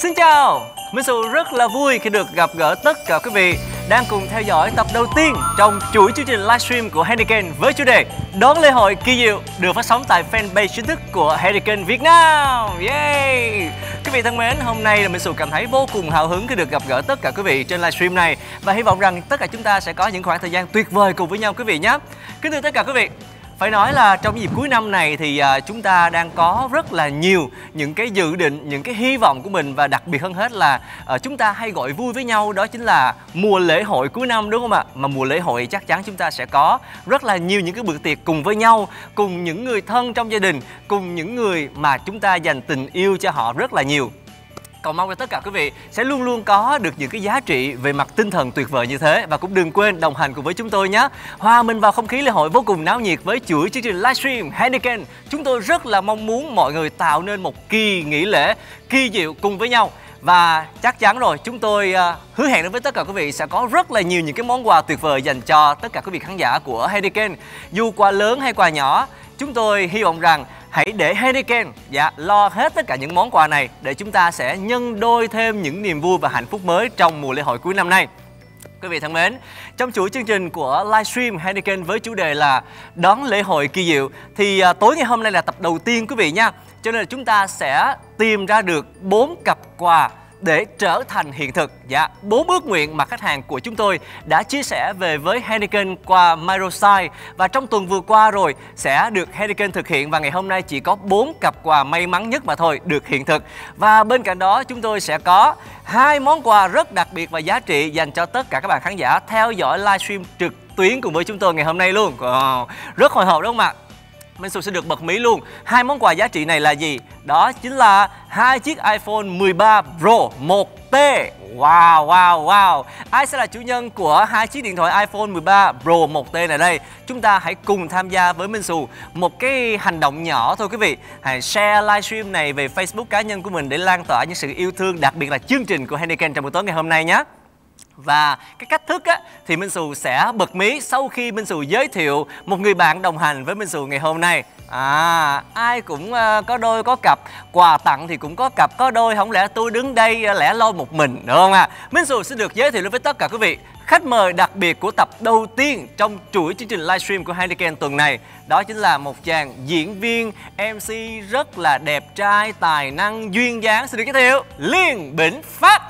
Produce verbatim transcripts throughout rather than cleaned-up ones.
Xin chào, Minh Sù rất là vui khi được gặp gỡ tất cả quý vị đang cùng theo dõi tập đầu tiên trong chuỗi chương trình livestream của Heineken với chủ đề Đón lễ hội kỳ diệu được phát sóng tại fanpage chính thức của Heineken Việt Nam. Yeah! Quý vị thân mến, hôm nay là Minh Sù cảm thấy vô cùng hào hứng khi được gặp gỡ tất cả quý vị trên livestream này và hy vọng rằng tất cả chúng ta sẽ có những khoảng thời gian tuyệt vời cùng với nhau quý vị nhé. Kính thưa tất cả quý vị, phải nói là trong dịp cuối năm này thì uh, chúng ta đang có rất là nhiều những cái dự định, những cái hy vọng của mình và đặc biệt hơn hết là uh, chúng ta hay gọi vui với nhau đó chính là mùa lễ hội cuối năm, đúng không ạ? Mà mùa lễ hội chắc chắn chúng ta sẽ có rất là nhiều những cái bữa tiệc cùng với nhau, cùng những người thân trong gia đình, cùng những người mà chúng ta dành tình yêu cho họ rất là nhiều. Cầu mong cho tất cả quý vị sẽ luôn luôn có được những cái giá trị về mặt tinh thần tuyệt vời như thế. Và cũng đừng quên đồng hành cùng với chúng tôi nhé. Hòa mình vào không khí lễ hội vô cùng náo nhiệt với chuỗi chương trình livestream Heineken. Chúng tôi rất là mong muốn mọi người tạo nên một kỳ nghỉ lễ kỳ diệu cùng với nhau. Và chắc chắn rồi, chúng tôi uh, hứa hẹn đến với tất cả quý vị sẽ có rất là nhiều những cái món quà tuyệt vời dành cho tất cả quý vị khán giả của Heineken. Dù quà lớn hay quà nhỏ, chúng tôi hy vọng rằng hãy để Heineken dạ, lo hết tất cả những món quà này để chúng ta sẽ nhân đôi thêm những niềm vui và hạnh phúc mới trong mùa lễ hội cuối năm nay. Quý vị thân mến, trong chuỗi chương trình của livestream Heineken với chủ đề là Đón lễ hội kỳ diệu thì uh, tối ngày hôm nay là tập đầu tiên quý vị nha. Cho nên là chúng ta sẽ tìm ra được bốn cặp quà để trở thành hiện thực. Dạ, bốn ước nguyện mà khách hàng của chúng tôi đã chia sẻ về với Heineken qua Microsite. Và trong tuần vừa qua rồi sẽ được Heineken thực hiện. Và ngày hôm nay chỉ có bốn cặp quà may mắn nhất mà thôi được hiện thực. Và bên cạnh đó chúng tôi sẽ có hai món quà rất đặc biệt và giá trị dành cho tất cả các bạn khán giả theo dõi livestream trực tuyến cùng với chúng tôi ngày hôm nay luôn. Wow, rất hồi hộp đúng không ạ? Minh Sù sẽ được bật mí luôn. Hai món quà giá trị này là gì? Đó chính là hai chiếc iPhone mười ba Pro một T. Wow, wow, wow. Ai sẽ là chủ nhân của hai chiếc điện thoại iPhone mười ba Pro một T này đây? Chúng ta hãy cùng tham gia với Minh Sù một cái hành động nhỏ thôi quý vị. Hãy share livestream này về Facebook cá nhân của mình để lan tỏa những sự yêu thương, đặc biệt là chương trình của Heineken trong buổi tối ngày hôm nay nhé. Và cái cách thức á, thì Minh Sù sẽ bật mí sau khi Minh Sù giới thiệu một người bạn đồng hành với Minh Sù ngày hôm nay. À, ai cũng uh, có đôi có cặp, quà tặng thì cũng có cặp có đôi, không lẽ tôi đứng đây uh, lẻ loi một mình, đúng không ạ? À? Minh Sù sẽ được giới thiệu với tất cả quý vị khách mời đặc biệt của tập đầu tiên trong chuỗi chương trình livestream của Heineken tuần này. Đó chính là một chàng diễn viên em xê rất là đẹp trai, tài năng, duyên dáng. Xin được giới thiệu Liên Bỉnh Phát.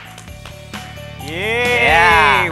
Yeah. Yeah.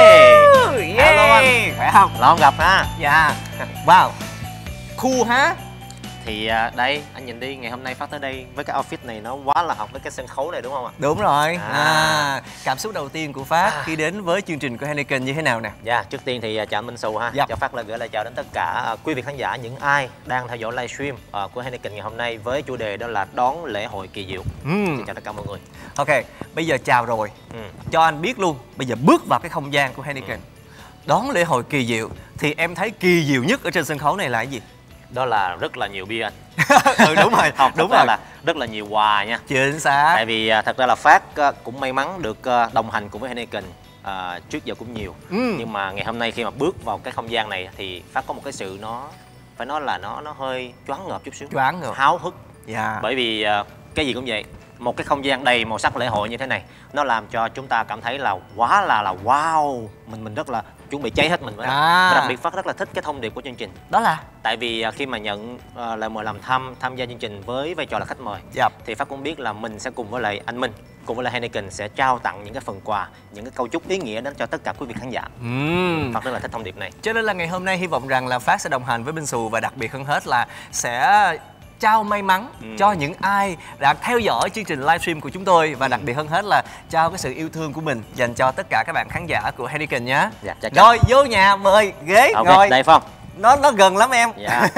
Hey. Yeah. Hello anh. Khỏe không? Lâu không gặp ha. Dạ. Wow. Cool hả? Thì uh, đây, anh nhìn đi, ngày hôm nay Phát tới đây với cái outfit này nó quá là hợp với cái sân khấu này đúng không ạ? Đúng rồi. À. À, cảm xúc đầu tiên của Phát à. khi đến với chương trình của Heineken như thế nào nè? Dạ, trước tiên thì uh, chào anh Minh Sù ha. Dạ. Cho Phát là gửi lời chào đến tất cả uh, quý vị khán giả, những ai đang theo dõi livestream uh, của Heineken ngày hôm nay với chủ đề đó là Đón lễ hội kỳ diệu. Ừ. Xin chào tất cả mọi người. Ok, bây giờ chào rồi. Ừ. Cho anh biết luôn, bây giờ bước vào cái không gian của Heineken. Ừ. Đón lễ hội kỳ diệu thì em thấy kỳ diệu nhất ở trên sân khấu này là cái gì? Đó là rất là nhiều bia anh. Ừ đúng rồi. Không, đúng rồi. Là rất là nhiều quà nha. Chính xác. Tại vì thật ra là Phát cũng may mắn được đồng hành cùng với Heineken à, trước giờ cũng nhiều. Ừ. Nhưng mà ngày hôm nay khi mà bước vào cái không gian này thì Phát có một cái sự nó phải nói là nó nó hơi choáng ngợp chút xíu. Choáng ngợp. Háo hức. Dạ. Bởi vì cái gì cũng vậy. Một cái không gian đầy màu sắc lễ hội như thế này nó làm cho chúng ta cảm thấy là quá là là wow, mình mình rất là chuẩn bị cháy hết mình với nó. À. Và đặc biệt Phát rất là thích cái thông điệp của chương trình. Đó là tại vì khi mà nhận uh, lời mời làm thăm tham gia chương trình với vai trò là khách mời, yep. thì Phát cũng biết là mình sẽ cùng với lại anh Minh, cùng với lại Heineken sẽ trao tặng những cái phần quà, những cái câu chúc ý nghĩa đến cho tất cả quý vị khán giả. uhm. Phát rất là thích thông điệp này. Cho nên là ngày hôm nay hy vọng rằng là Phát sẽ đồng hành với Minh Sù và đặc biệt hơn hết là sẽ trao may mắn ừ. cho những ai đã theo dõi chương trình livestream của chúng tôi và đặc biệt hơn hết là trao cái sự yêu thương của mình dành cho tất cả các bạn khán giả của Heineken nhé. Dạ, rồi vô nhà mời ghế okay, ngồi. Đây phải không? Nó nó gần lắm em. Dạ.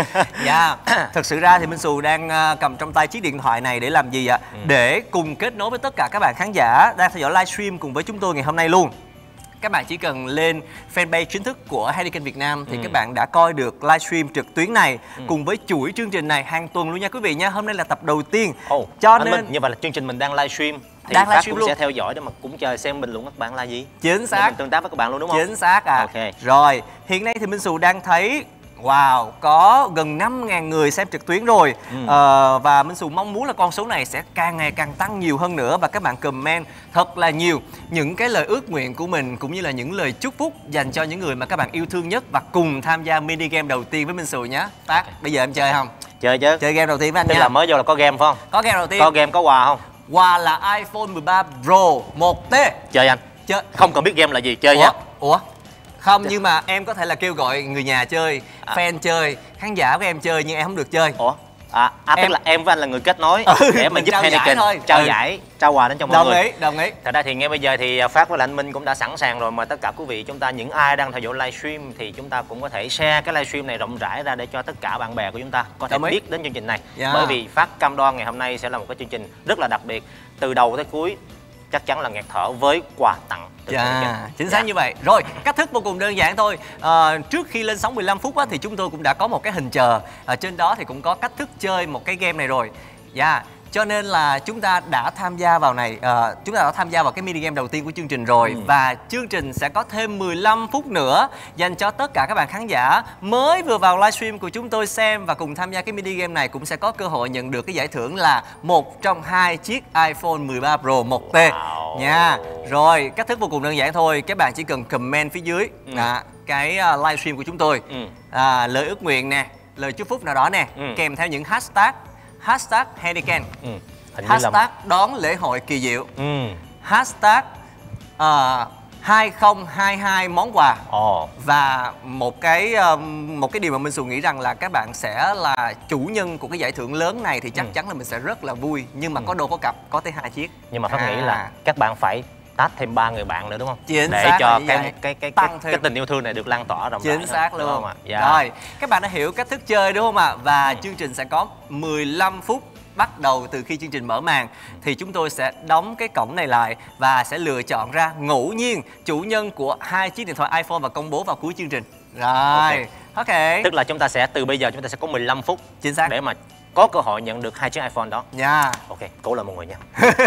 Dạ. Thực sự ra thì Minh Sù đang cầm trong tay chiếc điện thoại này để làm gì ạ? Ừ. Để cùng kết nối với tất cả các bạn khán giả đang theo dõi livestream cùng với chúng tôi ngày hôm nay luôn. Các bạn chỉ cần lên fanpage chính thức của Heineken Việt Nam thì ừ. các bạn đã coi được livestream trực tuyến này ừ. cùng với chuỗi chương trình này hàng tuần luôn nha quý vị nha. Hôm nay là tập đầu tiên. Oh, cho nên Minh, như vậy là chương trình mình đang livestream thì đang Phát cũng luôn. sẽ theo dõi để mà cũng chờ xem bình luận các bạn là gì. Chính xác. Để mình tương tác với các bạn luôn đúng không? Chính xác à. Ok. Rồi, hiện nay thì Minh Sù đang thấy Wow, có gần năm nghìn người xem trực tuyến rồi. ừ. ờ, Và Minh Xù mong muốn là con số này sẽ càng ngày càng tăng nhiều hơn nữa. Và các bạn comment thật là nhiều những cái lời ước nguyện của mình, cũng như là những lời chúc phúc dành cho những người mà các bạn yêu thương nhất, và cùng tham gia mini game đầu tiên với Minh Xù nhé. Tác, bây giờ em chơi không? Chơi chứ. Chơi game đầu tiên với anh Tức nha. là mới vô là có game phải không? Có game đầu tiên. Có game, có quà không? Quà là iPhone mười ba Pro một T. Chơi anh. Chơi. Không cần biết game là gì, chơi Ủa? nha. Ủa? Không, nhưng mà em có thể là kêu gọi người nhà chơi, à. fan chơi, khán giả của em chơi, nhưng em không được chơi. Ủa? À, à Em... tức là em với anh là người kết nối ừ, để mà giúp Heineken thôi. trao ừ. giải, trao quà đến cho mọi đồng người. Đồng ý, đồng ý. Thật ra thì ngay bây giờ thì Phát với anh Minh cũng đã sẵn sàng rồi, mà tất cả quý vị chúng ta, những ai đang theo dõi livestream thì chúng ta cũng có thể share cái livestream này rộng rãi ra để cho tất cả bạn bè của chúng ta có thể biết đến chương trình này. Yeah. Bởi vì Phát cam đoan ngày hôm nay sẽ là một cái chương trình rất là đặc biệt, từ đầu tới cuối chắc chắn là nghẹt thở với quà tặng. Yeah, chính xác yeah. như vậy. Rồi, cách thức vô cùng đơn giản thôi. à, Trước khi lên sóng mười lăm phút á, thì chúng tôi cũng đã có một cái hình chờ. à, Trên đó thì cũng có cách thức chơi một cái game này rồi. Dạ yeah. Cho nên là chúng ta đã tham gia vào này, uh, chúng ta đã tham gia vào cái mini game đầu tiên của chương trình rồi. ừ. Và chương trình sẽ có thêm mười lăm phút nữa dành cho tất cả các bạn khán giả mới vừa vào livestream của chúng tôi xem và cùng tham gia cái mini game này, cũng sẽ có cơ hội nhận được cái giải thưởng là một trong hai chiếc iPhone mười ba Pro một T wow. nha. Rồi, cách thức vô cùng đơn giản thôi. Các bạn chỉ cần comment phía dưới ừ. à, cái uh, livestream của chúng tôi, ừ. à, lời ước nguyện nè, lời chúc phúc nào đó nè, ừ. kèm theo những hashtag hashtag Heineken, ừ. hashtag là... đón lễ hội kỳ diệu, ừ. hashtag uh, hai không hai hai món quà. oh. Và một cái uh, một cái điều mà Minh Xù nghĩ rằng là các bạn sẽ là chủ nhân của cái giải thưởng lớn này thì chắc ừ. chắn là mình sẽ rất là vui. Nhưng mà ừ. có đô có cặp, có tới hai chiếc. Nhưng mà Phát à. nghĩ là các bạn phải tag thêm ba người bạn nữa đúng không? Chính để xác cho cái cái cái cái, cái tình yêu thương này được lan tỏa rộng rãi. Chính xác luôn. Không ạ? Dạ. Rồi, các bạn đã hiểu cách thức chơi đúng không ạ? Và ừ. chương trình sẽ có mười lăm phút bắt đầu từ khi chương trình mở màn. Thì chúng tôi sẽ đóng cái cổng này lại và sẽ lựa chọn ra ngẫu nhiên chủ nhân của hai chiếc điện thoại iPhone và công bố vào cuối chương trình. Rồi, ok. okay. Tức là chúng ta sẽ từ bây giờ chúng ta sẽ có mười lăm phút. Chính xác. Để mà có cơ hội nhận được hai chiếc iPhone đó. Nha. Yeah. Ok, cố lên mọi người nha.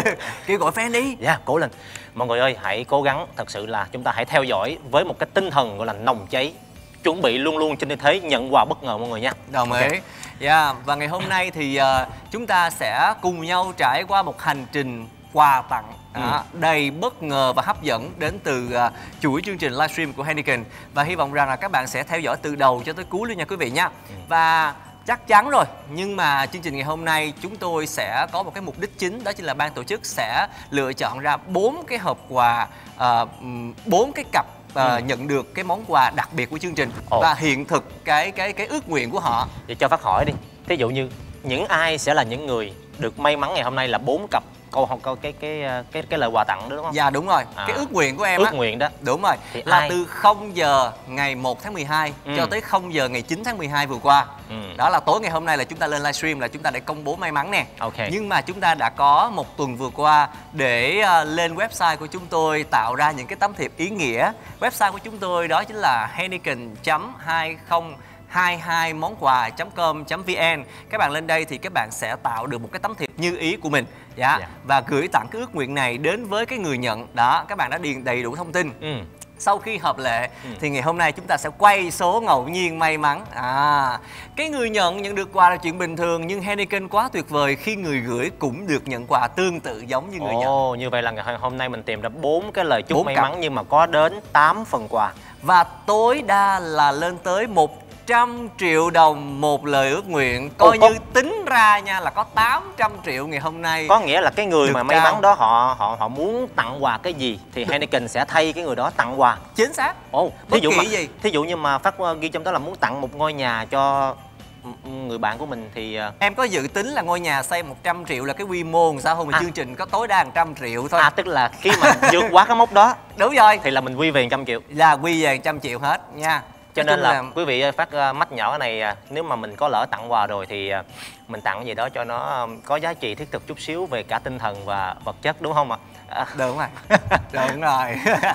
Kêu gọi fan đi. Dạ, yeah, cố lên. Mọi người ơi, hãy cố gắng, thật sự là chúng ta hãy theo dõi với một cái tinh thần gọi là nồng cháy, chuẩn bị luôn luôn trên thế nhận quà bất ngờ mọi người nha. Đồng ý. Okay. Yeah. Và ngày hôm nay thì uh, chúng ta sẽ cùng nhau trải qua một hành trình quà tặng ừ. à, đầy bất ngờ và hấp dẫn đến từ uh, chuỗi chương trình livestream của Heineken. Và hy vọng rằng là các bạn sẽ theo dõi từ đầu cho tới cuối luôn nha quý vị nha. ừ. Và chắc chắn rồi, nhưng mà chương trình ngày hôm nay chúng tôi sẽ có một cái mục đích chính, đó chính là ban tổ chức sẽ lựa chọn ra bốn cái hộp quà, bốn uh, cái cặp uh, ừ. nhận được cái món quà đặc biệt của chương trình. Ồ. Và hiện thực cái cái cái ước nguyện của họ. Vậy cho Phát hỏi đi, thí dụ như những ai sẽ là những người được may mắn ngày hôm nay là bốn cặp câu câu cái cái cái cái lời quà tặng đó đúng không? Dạ đúng rồi. À, cái ước nguyện của em ước á. nguyện đó. Đúng rồi. Thì là ai? Từ không giờ ngày một tháng mười hai ừ. cho tới không giờ ngày chín tháng mười hai vừa qua. Ừ. Đó là tối ngày hôm nay là chúng ta lên livestream là chúng ta để công bố may mắn nè. Okay. Nhưng mà chúng ta đã có một tuần vừa qua để uh, lên website của chúng tôi tạo ra những cái tấm thiệp ý nghĩa. Website của chúng tôi đó chính là heineken chấm hai không hai hai món quà chấm com chấm vn. Các bạn lên đây thì các bạn sẽ tạo được một cái tấm thiệp như ý của mình. Dạ. Yeah. Và gửi tặng cái ước nguyện này đến với cái người nhận. Đó, các bạn đã điền đầy đủ thông tin. Ừ. Sau khi hợp lệ ừ. thì ngày hôm nay chúng ta sẽ quay số ngẫu nhiên may mắn. À, cái người nhận nhận được quà là chuyện bình thường, nhưng Heineken quá tuyệt vời khi người gửi cũng được nhận quà tương tự giống như người Ồ, nhận. Ồ, như vậy là ngày hôm nay mình tìm ra bốn cái lời chúc may cặp. mắn nhưng mà có đến tám phần quà. Và tối đa là lên tới một trăm triệu đồng một lời ước nguyện. Coi Ồ, như tính ra nha là có tám trăm triệu ngày hôm nay. Có nghĩa là cái người mà may mắn đó họ họ họ muốn tặng quà cái gì thì Heineken sẽ thay cái người đó tặng quà. Chính xác. Ồ, thí dụ mà gì? Thí dụ như mà Phát ghi trong đó là muốn tặng một ngôi nhà cho người bạn của mình thì em có dự tính là ngôi nhà xây một trăm triệu là cái quy mô làm sao không, mà à. chương trình có tối đa một trăm triệu thôi. À, tức là khi mà vượt quá cái mốc đó. Đúng rồi. Thì là mình quy về một trăm triệu. Là quy về một trăm triệu hết nha. Cho nên là, là quý vị ơi, Phát uh, mắt nhỏ này uh, nếu mà mình có lỡ tặng quà rồi thì uh, mình tặng gì đó cho nó uh, có giá trị thiết thực chút xíu về cả tinh thần và vật chất, đúng không ạ? À? Đúng rồi. Đúng rồi.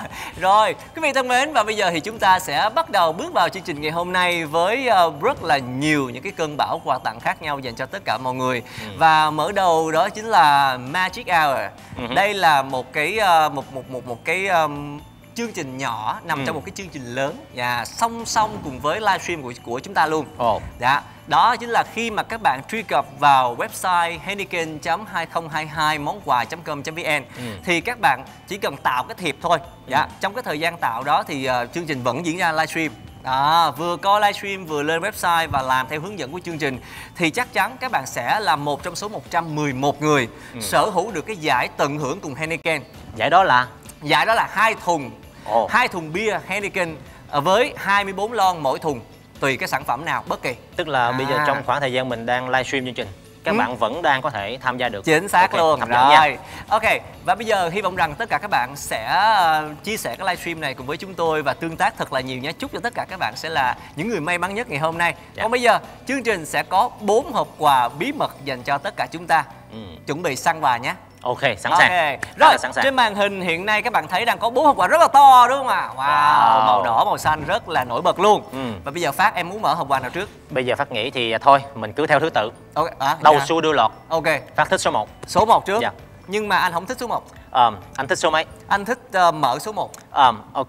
Rồi, quý vị thân mến, và bây giờ thì chúng ta sẽ bắt đầu bước vào chương trình ngày hôm nay với uh, rất là nhiều những cái cơn bão quà tặng khác nhau dành cho tất cả mọi người. Ừ. Và mở đầu đó chính là Magic Hour. Ừ. Đây là một cái uh, một một một một cái um, chương trình nhỏ nằm ừ. trong một cái chương trình lớn và song song cùng với livestream của của chúng ta luôn. Ồ. Dạ, đó chính là khi mà các bạn truy cập vào website heineken chấm hai không hai hai món quà chấm com chấm vn ừ. thì các bạn chỉ cần tạo cái thiệp thôi. Dạ, ừ. trong cái thời gian tạo đó thì uh, chương trình vẫn diễn ra livestream. Đó, vừa coi livestream vừa lên website và làm theo hướng dẫn của chương trình thì chắc chắn các bạn sẽ là một trong số một trăm mười một người ừ. sở hữu được cái giải tận hưởng cùng Heineken. Giải đó là? Giải đó là hai thùng, Ồ. hai thùng bia Heineken với hai mươi bốn lon mỗi thùng, tùy cái sản phẩm nào bất kỳ. Tức là à. bây giờ trong khoảng thời gian mình đang livestream chương trình, các ừ. bạn vẫn đang có thể tham gia được. Chính xác okay, luôn. Rồi. Nha. Ok, và bây giờ hy vọng rằng tất cả các bạn sẽ uh, chia sẻ cái livestream này cùng với chúng tôi và tương tác thật là nhiều nhé. Chúc cho tất cả các bạn sẽ là những người may mắn nhất ngày hôm nay. Dạ. Còn bây giờ chương trình sẽ có bốn hộp quà bí mật dành cho tất cả chúng ta. Ừ. Chuẩn bị săn quà nhé. Ok, sẵn sàng. Okay. Rồi, sẵn sàng. Trên màn hình hiện nay các bạn thấy đang có bốn hộp quà rất là to đúng không ạ? Wow, wow, màu đỏ, màu xanh rất là nổi bật luôn. Ừ. Và bây giờ Phát, em muốn mở hộp quà nào trước? Bây giờ Phát nghĩ thì thôi, mình cứ theo thứ tự. Okay. À, đầu dạ. xuôi đuôi lọt. Ok. Phát thích số một. Số một trước. Dạ. Nhưng mà anh không thích số một. Ờ, anh thích số mấy? Anh thích uh, mở số một. Ờ, ok.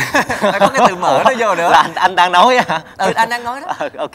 Có cái từ mở nó vô nữa. Là anh, anh đang nói hả? Ừ, anh đang nói đó. Ờ, ok.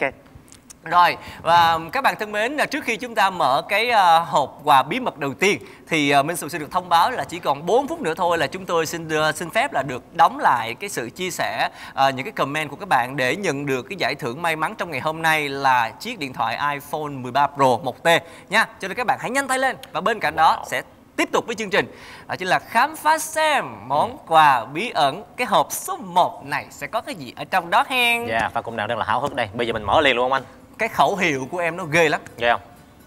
Rồi, và các bạn thân mến, trước khi chúng ta mở cái uh, hộp quà bí mật đầu tiên thì uh, Minh Sù sẽ được thông báo là chỉ còn bốn phút nữa thôi là chúng tôi xin uh, xin phép là được đóng lại cái sự chia sẻ uh, những cái comment của các bạn để nhận được cái giải thưởng may mắn trong ngày hôm nay là chiếc điện thoại iPhone mười ba Pro một T nha. Cho nên các bạn hãy nhanh tay lên và bên cạnh đó sẽ tiếp tục với chương trình đó chính là khám phá xem món quà bí ẩn. Cái hộp số một này sẽ có cái gì ở trong đó hen? Dạ, yeah, và cũng đang rất là háo hức đây. Bây giờ mình mở liền luôn không anh? Cái khẩu hiệu của em nó ghê lắm. Ghê không?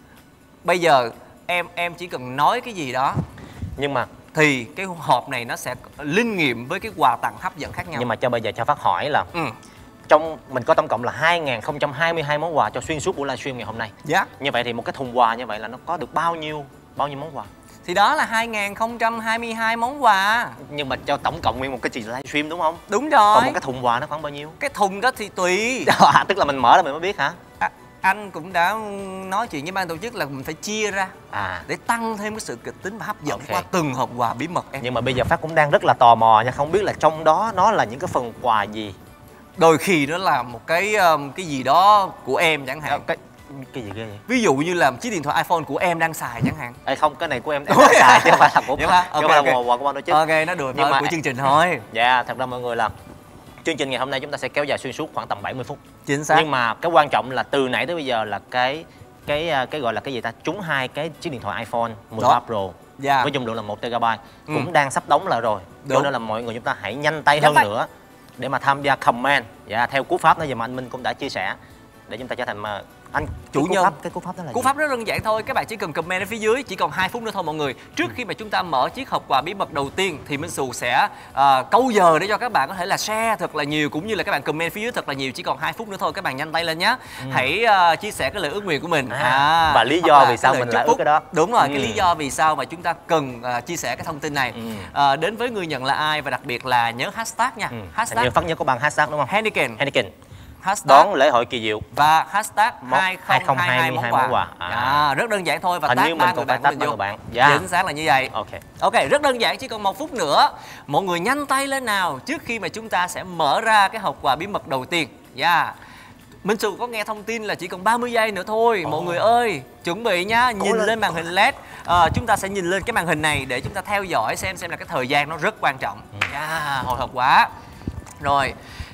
Bây giờ em em chỉ cần nói cái gì đó nhưng mà thì cái hộp này nó sẽ linh nghiệm với cái quà tặng hấp dẫn khác nhau. Nhưng mà cho bây giờ cho Phát hỏi là ừ. trong mình có tổng cộng là hai nghìn không trăm hai mươi hai món quà cho xuyên suốt buổi livestream ngày hôm nay. Dạ. Yeah. Như vậy thì một cái thùng quà như vậy là nó có được bao nhiêu bao nhiêu món quà? Thì đó là hai nghìn không trăm hai mươi hai món quà. Nhưng mà cho tổng cộng nguyên một cái chương trình livestream đúng không? Đúng rồi. Còn một cái thùng quà nó khoảng bao nhiêu? Cái thùng đó thì tùy. À, tức là mình mở ra mình mới biết hả? À, anh cũng đã nói chuyện với ban tổ chức là mình phải chia ra à. để tăng thêm cái sự kịch tính và hấp dẫn okay. qua từng hộp quà bí mật em. Nhưng mà bây giờ Phát cũng đang rất là tò mò nha, không biết là trong đó nó là những cái phần quà gì. Đôi khi nó là một cái cái gì đó của em chẳng hạn. Cái cái gì ghê vậy? Ví dụ như là chiếc điện thoại iPhone của em đang xài chẳng hạn. Ê không, cái này của em em đang xài chứ không phải là của okay, okay. là quà của ban tổ chức. Ok, nó đùa thôi của chương trình thôi. Dạ, thật ra mọi người là chương trình ngày hôm nay chúng ta sẽ kéo dài xuyên suốt khoảng tầm bảy mươi phút. Chính xác. Nhưng mà cái quan trọng là từ nãy tới bây giờ là cái cái cái gọi là cái gì ta, trúng hai cái chiếc điện thoại iPhone mười ba Pro yeah. với dung lượng là một tê ga bai ừ. cũng đang sắp đóng lại rồi. Đúng. Cho nên là mọi người chúng ta hãy nhanh tay nhanh hơn tay. nữa để mà tham gia comment. Dạ, theo cú pháp nãy giờ mà anh Minh cũng đã chia sẻ để chúng ta trở thành mà anh chủ nhân. Pháp, cái cú pháp đó là cú gì? Pháp rất đơn giản thôi, các bạn chỉ cần comment ở phía dưới, chỉ còn hai phút nữa thôi mọi người. Trước khi mà chúng ta mở chiếc hộp quà bí mật đầu tiên thì Minh Sù sẽ uh, câu giờ để cho các bạn có thể là share thật là nhiều cũng như là các bạn comment phía dưới thật là nhiều. Chỉ còn hai phút nữa thôi, các bạn nhanh tay lên nhé. Ừ. Hãy uh, chia sẻ cái lời ước nguyện của mình à, à, và lý do vì sao mình lại ước cái đó. Đúng rồi, ừ. cái lý do vì sao mà chúng ta cần uh, chia sẻ cái thông tin này ừ. uh, đến với người nhận là ai và đặc biệt là nhớ hashtag nha. Ừ. Hashtag như Phát nhớ có bằng hashtag đúng không? Heineken. Heineken. Hashtag đón lễ hội kỳ diệu và hashtag hai không hai hai món quà, quà. À. À, rất đơn giản thôi và hình tag ba người bạn của mình vô. Bạn. Yeah. Chính xác là như vậy. Ok. Ok, rất đơn giản, chỉ còn một phút nữa. Mọi người nhanh tay lên nào trước khi mà chúng ta sẽ mở ra cái hộp quà bí mật đầu tiên. Yeah. Minh Sù có nghe thông tin là chỉ còn ba mươi giây nữa thôi. Oh. Mọi người ơi, chuẩn bị nhá, nhìn lên. lên màn hình led. À, chúng ta sẽ nhìn lên cái màn hình này để chúng ta theo dõi xem xem là cái thời gian nó rất quan trọng. Yeah, hồi hộp quá. Rồi.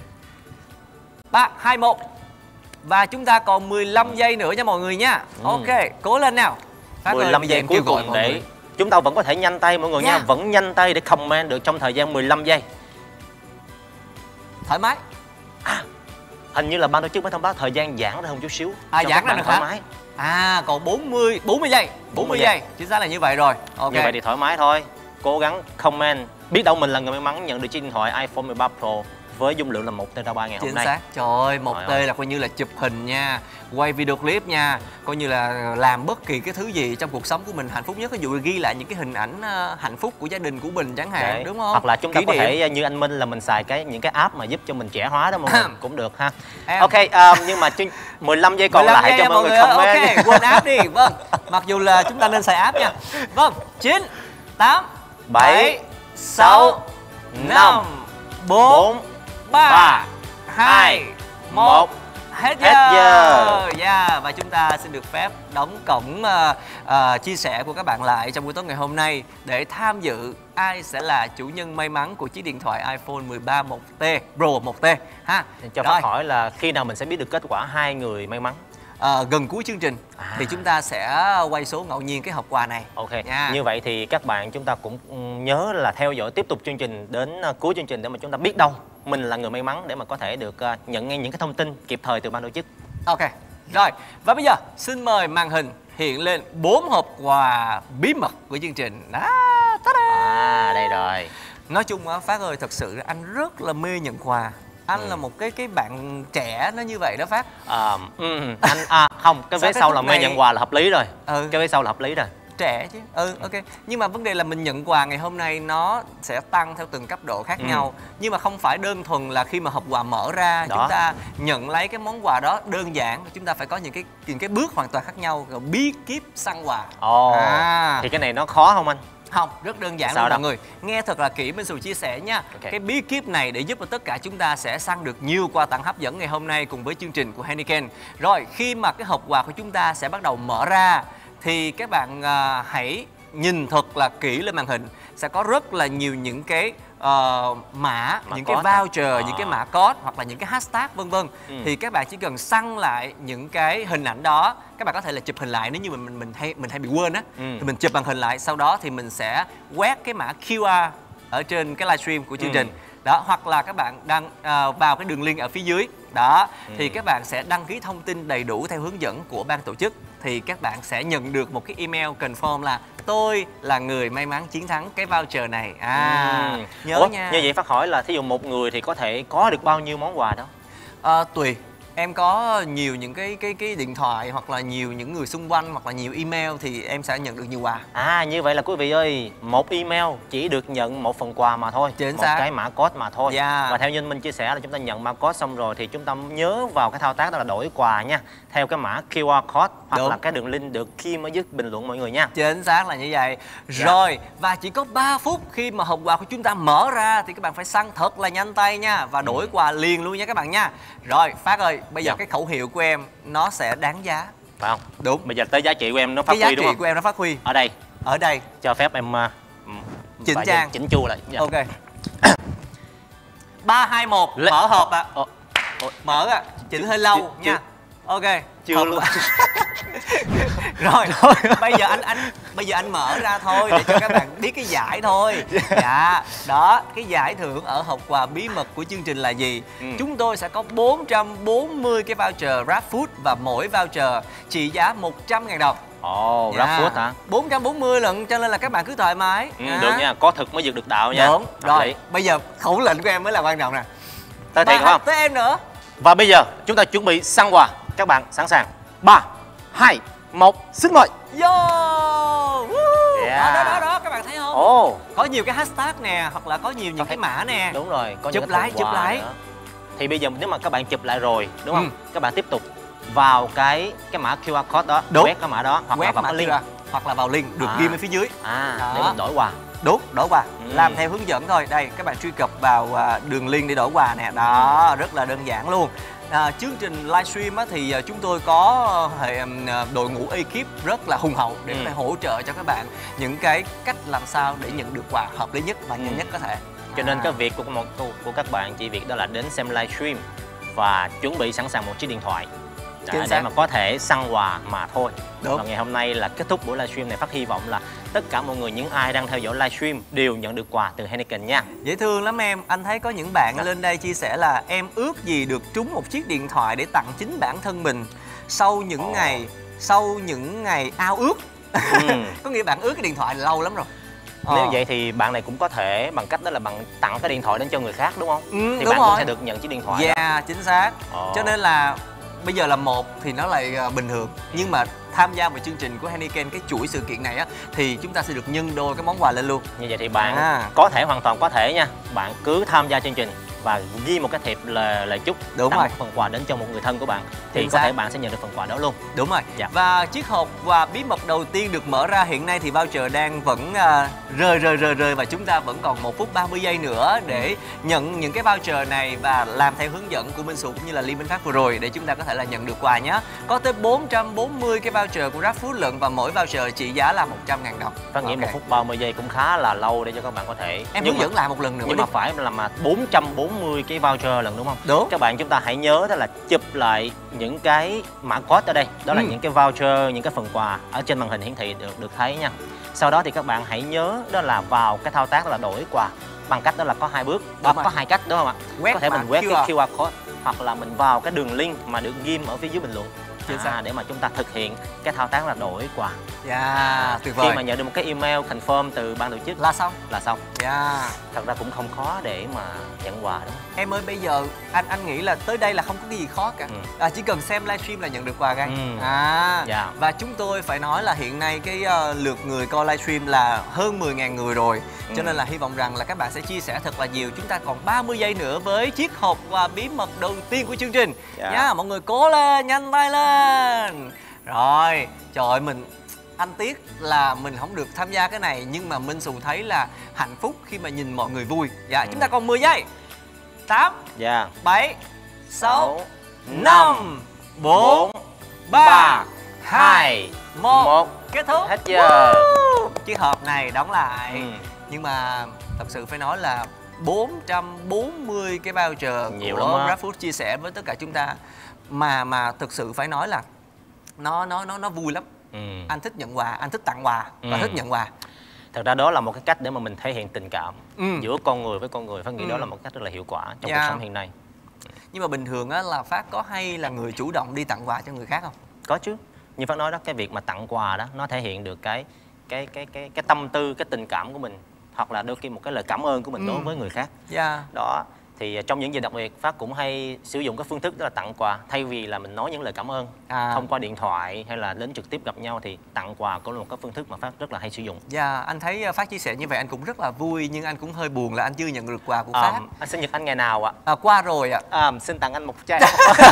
ba, hai, một. Và chúng ta còn mười lăm giây nữa nha mọi người nha. Ừ. Ok, cố lên nào. Phát mười lăm giây cuối cùng để người. Chúng ta vẫn có thể nhanh tay mọi người yeah. nha, vẫn nhanh tay để comment được trong thời gian mười lăm giây. Thoải mái. À, hình như là ban tổ chức mới thông báo thời gian giãn ra hơn chút xíu. À, giãn ra được thoải hả? Mái. À, còn bốn mươi, bốn mươi giây. bốn mươi giây. Chính xác là như vậy rồi. Ok. Như vậy thì thoải mái thôi. Cố gắng comment. Biết đâu mình là người may mắn nhận được chiếc điện thoại iPhone mười ba Pro với dung lượng là một tê ga bai ngày Chính hôm nay. Chính xác. Trời ơi, một tê là coi như là chụp hình nha, quay video clip nha, coi như là làm bất kỳ cái thứ gì trong cuộc sống của mình hạnh phúc nhất. Ví dụ ghi lại những cái hình ảnh uh, hạnh phúc của gia đình của mình chẳng hạn. Đấy. Đúng không? Hoặc là chúng ta Kỷ có điểm. thể như anh Minh là mình xài cái những cái app mà giúp cho mình trẻ hóa đó mọi người cũng được ha. Em. Ok, um, nhưng mà mười lăm giây còn lại cho mọi người comment. Ok, quên app đi. Vâng, mặc dù là chúng ta nên xài app nha. Vâng, chín, tám, bảy, sáu, năm bốn, ba, hai, một. Hết giờ. Hết giờ. Yeah. Và chúng ta xin được phép đóng cổng uh, uh, chia sẻ của các bạn lại trong buổi tối ngày hôm nay để tham dự ai sẽ là chủ nhân may mắn của chiếc điện thoại iPhone mười ba một T Pro một T ha. Cho Phát hỏi là khi nào mình sẽ biết được kết quả hai người may mắn? À, gần cuối chương trình à. thì chúng ta sẽ quay số ngẫu nhiên cái hộp quà này. Ok. Nha. Như vậy thì các bạn chúng ta cũng nhớ là theo dõi tiếp tục chương trình đến cuối chương trình để mà chúng ta biết đâu mình là người may mắn để mà có thể được nhận ngay những cái thông tin kịp thời từ ban tổ chức. Ok. Rồi, và bây giờ xin mời màn hình hiện lên bốn hộp quà bí mật của chương trình. À, à đây rồi. Nói chung á Phát ơi, thật sự anh rất là mê nhận quà. Anh ừ. là một cái cái bạn trẻ nó như vậy đó Phát. À, ừ, anh à không, cái vế sau là mê này... nhận quà là hợp lý rồi. Ừ. Cái vế sau là hợp lý rồi. Trẻ chứ. Ừ, ok. Nhưng mà vấn đề là mình nhận quà ngày hôm nay nó sẽ tăng theo từng cấp độ khác ừ. nhau. Nhưng mà không phải đơn thuần là khi mà hộp quà mở ra đó. Chúng ta nhận lấy cái món quà đó đơn giản, chúng ta phải có những cái những cái bước hoàn toàn khác nhau, rồi bí kíp săn quà. Ồ. À. Thì cái này nó khó không anh? Không, rất đơn giản luôn mọi người. Nghe thật là kỹ bên Sù chia sẻ nha. Okay. Cái bí kíp này để giúp cho tất cả chúng ta sẽ săn được nhiều quà tặng hấp dẫn ngày hôm nay cùng với chương trình của Heineken. Rồi, khi mà cái hộp quà của chúng ta sẽ bắt đầu mở ra thì các bạn uh, hãy nhìn thật là kỹ lên màn hình. Sẽ có rất là nhiều những cái uh, mã, mã những cái voucher, à. những cái mã code hoặc là những cái hashtag vân vân. Ừ. Thì các bạn chỉ cần săn lại những cái hình ảnh đó. Các bạn có thể là chụp hình lại nếu như mình mình mình hay mình hay bị quên á, ừ. thì mình chụp màn hình lại, sau đó thì mình sẽ quét cái mã Q R ở trên cái livestream của chương ừ. trình. Đó, hoặc là các bạn đăng uh, vào cái đường link ở phía dưới. Đó, ừ. thì các bạn sẽ đăng ký thông tin đầy đủ theo hướng dẫn của ban tổ chức. Thì các bạn sẽ nhận được một cái email confirm là tôi là người may mắn chiến thắng cái voucher này. À, ừ. nhớ Ủa, nha. Như vậy Phát hỏi là thí dụ một người thì có thể có được bao nhiêu món quà đó? À, tùy. Em có nhiều những cái cái cái điện thoại hoặc là nhiều những người xung quanh hoặc là nhiều email thì em sẽ nhận được nhiều quà. À, như vậy là quý vị ơi, một email chỉ được nhận một phần quà mà thôi. Chính một xác. cái mã code mà thôi. Yeah. Và theo như mình chia sẻ là chúng ta nhận mã code xong rồi thì chúng ta nhớ vào cái thao tác đó là đổi quà nha, theo cái mã Q R code hoặc Đúng. là cái đường link được kim ở dưới bình luận mọi người nha. Chính xác là như vậy. Rồi, yeah. và chỉ có ba phút khi mà hộp quà của chúng ta mở ra thì các bạn phải săn thật là nhanh tay nha, và đổi ừ. quà liền luôn nha các bạn nha. Rồi, Phát ơi, bây giờ yeah. cái khẩu hiệu của em nó sẽ đáng giá, phải không? Đúng. Bây giờ tới giá trị của em nó phát cái huy đúng không? Giá trị của em nó phát huy ở đây. Ở đây. Cho phép em uh, chỉnh trang, chỉnh chu lại. Yeah. Ok. ba hai một Lê... mở hộp ạ. À. Mở ạ. À. Chỉnh hơi lâu Ch nha. Ch Ok. Chưa hộp... luôn. Rồi, bây giờ anh anh bây giờ anh mở ra thôi để cho các bạn biết cái giải thôi. Dạ, đó, cái giải thưởng ở hộp quà bí mật của chương trình là gì? Ừ. Chúng tôi sẽ có bốn trăm bốn mươi cái voucher GrabFood và mỗi voucher trị giá một trăm ngàn đồng. Ồ, oh, GrabFood dạ. hả? bốn trăm bốn mươi lần, cho nên là các bạn cứ thoải mái. Ừ, à. Được nha, có thực mới vượt được đạo nha. Đúng, rồi, lý. Bây giờ khẩu lệnh của em mới là quan trọng nè. Tới thiệt không? Tới em nữa. Và bây giờ chúng ta chuẩn bị săn quà. Các bạn sẵn sàng? ba, hai, một, xin mời. Vô. Yeah. Đó, đó, đó, đó, các bạn thấy không? Oh. Có nhiều cái hashtag nè, hoặc là có nhiều những có cái mã nè. Đúng rồi, có chụp lại, chụp lại nữa. Thì bây giờ nếu mà các bạn chụp lại rồi, đúng không? Ừ. Các bạn tiếp tục vào cái cái mã Q R code đó, đúng. Quét cái mã đó, hoặc quét là vào cái link, hoặc là vào link được à. ghi ở phía dưới. À, đó. Để mình đổi quà. Đúng, đổi quà. Ừ. Làm theo hướng dẫn thôi. Đây, các bạn truy cập vào đường link để đổi quà nè. Đó, rất là đơn giản luôn. À, chương trình livestream á, thì chúng tôi có hệ đội ngũ ekip rất là hùng hậu để ừ. có thể hỗ trợ cho các bạn những cái cách làm sao để nhận được quà hợp lý nhất và nhanh ừ. nhất có thể. Cho nên à. cái việc của một của các bạn chỉ việc đó là đến xem livestream và chuẩn bị sẵn sàng một chiếc điện thoại để, để mà có thể săn quà mà thôi. Đúng. Và ngày hôm nay là kết thúc buổi livestream này. Phát hy vọng là tất cả mọi người, những ai đang theo dõi livestream đều nhận được quà từ Heineken nha. Dễ thương lắm em. Anh thấy có những bạn à. lên đây chia sẻ là em ước gì được trúng một chiếc điện thoại để tặng chính bản thân mình sau những Ồ. ngày sau những ngày ao ước. Ừ. Có nghĩa bạn ước cái điện thoại lâu lắm rồi. Nếu ờ. vậy thì bạn này cũng có thể bằng cách đó là bạn tặng cái điện thoại đến cho người khác, đúng không? Ừ, thì đúng bạn rồi. cũng sẽ được nhận chiếc điện thoại. Dạ, đó. yeah, chính xác. Ờ. Cho nên là bây giờ là một thì nó lại bình thường, nhưng mà tham gia vào chương trình của Heineken, cái chuỗi sự kiện này á, thì chúng ta sẽ được nhân đôi cái món quà lên luôn. Như vậy thì bạn à. có thể, hoàn toàn có thể nha, bạn cứ tham gia chương trình và ghi một cái thiệp lời lời chúc Đúng tặng rồi. một phần quà đến cho một người thân của bạn thì Chính có xác. thể bạn sẽ nhận được phần quà đó luôn. Đúng rồi. Dạ. Và chiếc hộp quà bí mật đầu tiên được mở ra hiện nay thì voucher đang vẫn à, rơi rơi rơi rơi và chúng ta vẫn còn một phút ba mươi giây nữa để nhận những cái voucher này và làm theo hướng dẫn của Minh Sụ cũng như là Ly Minh Phát vừa rồi để chúng ta có thể là nhận được quà nhé. Có tới bốn trăm bốn mươi cái voucher của GrabFood lận và mỗi voucher trị giá là một trăm ngàn đồng. Phát nghĩ Ok. một phút ba mươi giây cũng khá là lâu để cho các bạn có thể. Em nhưng hướng mà, dẫn lại một lần nữa nhưng đi. mà phải là mà bốn trăm bốn mươi cái voucher lần đúng không? Đúng. Các bạn chúng ta hãy nhớ đó là chụp lại những cái mã code ở đây, đó là Ừ. những cái voucher, những cái phần quà ở trên màn hình hiển thị được được thấy nha. Sau đó thì các bạn hãy nhớ đó là vào cái thao tác đó là đổi quà bằng cách đó là có hai bước, đó, rồi. có hai cách đúng không ạ? Quét có thể mã mình quét Q R. cái Q R code hoặc là mình vào cái đường link mà được ghim ở phía dưới bình luận. Chính xác. À, để mà chúng ta thực hiện cái thao tác là đổi quà. Dạ, tuyệt vời. Khi mà nhận được một cái email confirm từ ban tổ chức Là xong. là xong. Dạ. Thật ra cũng không khó để mà nhận quà đúng không? Em ơi bây giờ anh anh nghĩ là tới đây là không có cái gì khó cả. Ừ. À, chỉ cần xem livestream là nhận được quà ngay. Ừ. À. Dạ. Và chúng tôi phải nói là hiện nay cái uh, lượt người coi livestream là hơn mười nghìn người rồi. Ừ. Cho nên là hy vọng rằng là các bạn sẽ chia sẻ thật là nhiều. Chúng ta còn ba mươi giây nữa với chiếc hộp quà bí mật đầu tiên của chương trình. Dạ. Nha, mọi người cố lên, nhanh tay lên. Rồi, trời ơi mình anh tiếc là mình không được tham gia cái này nhưng mà Minh Sùng thấy là hạnh phúc khi mà nhìn mọi người vui. Dạ, Ừ. chúng ta còn mười giây. tám, Dạ. bảy, sáu, Sáu, năm, bốn, ba, hai, một. một. Kết thúc. Hết giờ. Woo! Chiếc hộp này đóng lại. Ừ. Nhưng mà thật sự phải nói là bốn trăm bốn mươi cái voucher Nhiều của lắm á. GrabFood chia sẻ với tất cả chúng ta mà mà thực sự phải nói là nó nó nó nó vui lắm. Ừ. Anh thích nhận quà, anh thích tặng quà và Ừ. thích nhận quà. Thật ra đó là một cái cách để mà mình thể hiện tình cảm Ừ. giữa con người với con người. Phát nghĩ Ừ. đó là một cách rất là hiệu quả trong Dạ. cuộc sống hiện nay. Nhưng mà bình thường á là Phát có hay là người chủ động đi tặng quà cho người khác không? Có chứ. Như Phát nói đó, cái việc mà tặng quà đó nó thể hiện được cái cái cái cái cái tâm tư, cái tình cảm của mình, hoặc là đôi khi một cái lời cảm ơn của mình Ừ. đối với người khác. Dạ. Đó thì trong những dịp đặc biệt Phát cũng hay sử dụng cái phương thức đó là tặng quà, thay vì là mình nói những lời cảm ơn À. thông qua điện thoại hay là đến trực tiếp gặp nhau thì tặng quà cũng là một cái phương thức mà Phát rất là hay sử dụng. Dạ, anh thấy uh, Phát chia sẻ như vậy anh cũng rất là vui nhưng anh cũng hơi buồn là anh chưa nhận được quà của Phát. À, anh sinh nhật anh ngày nào ạ? À, qua rồi ạ. À, xin tặng anh một chai.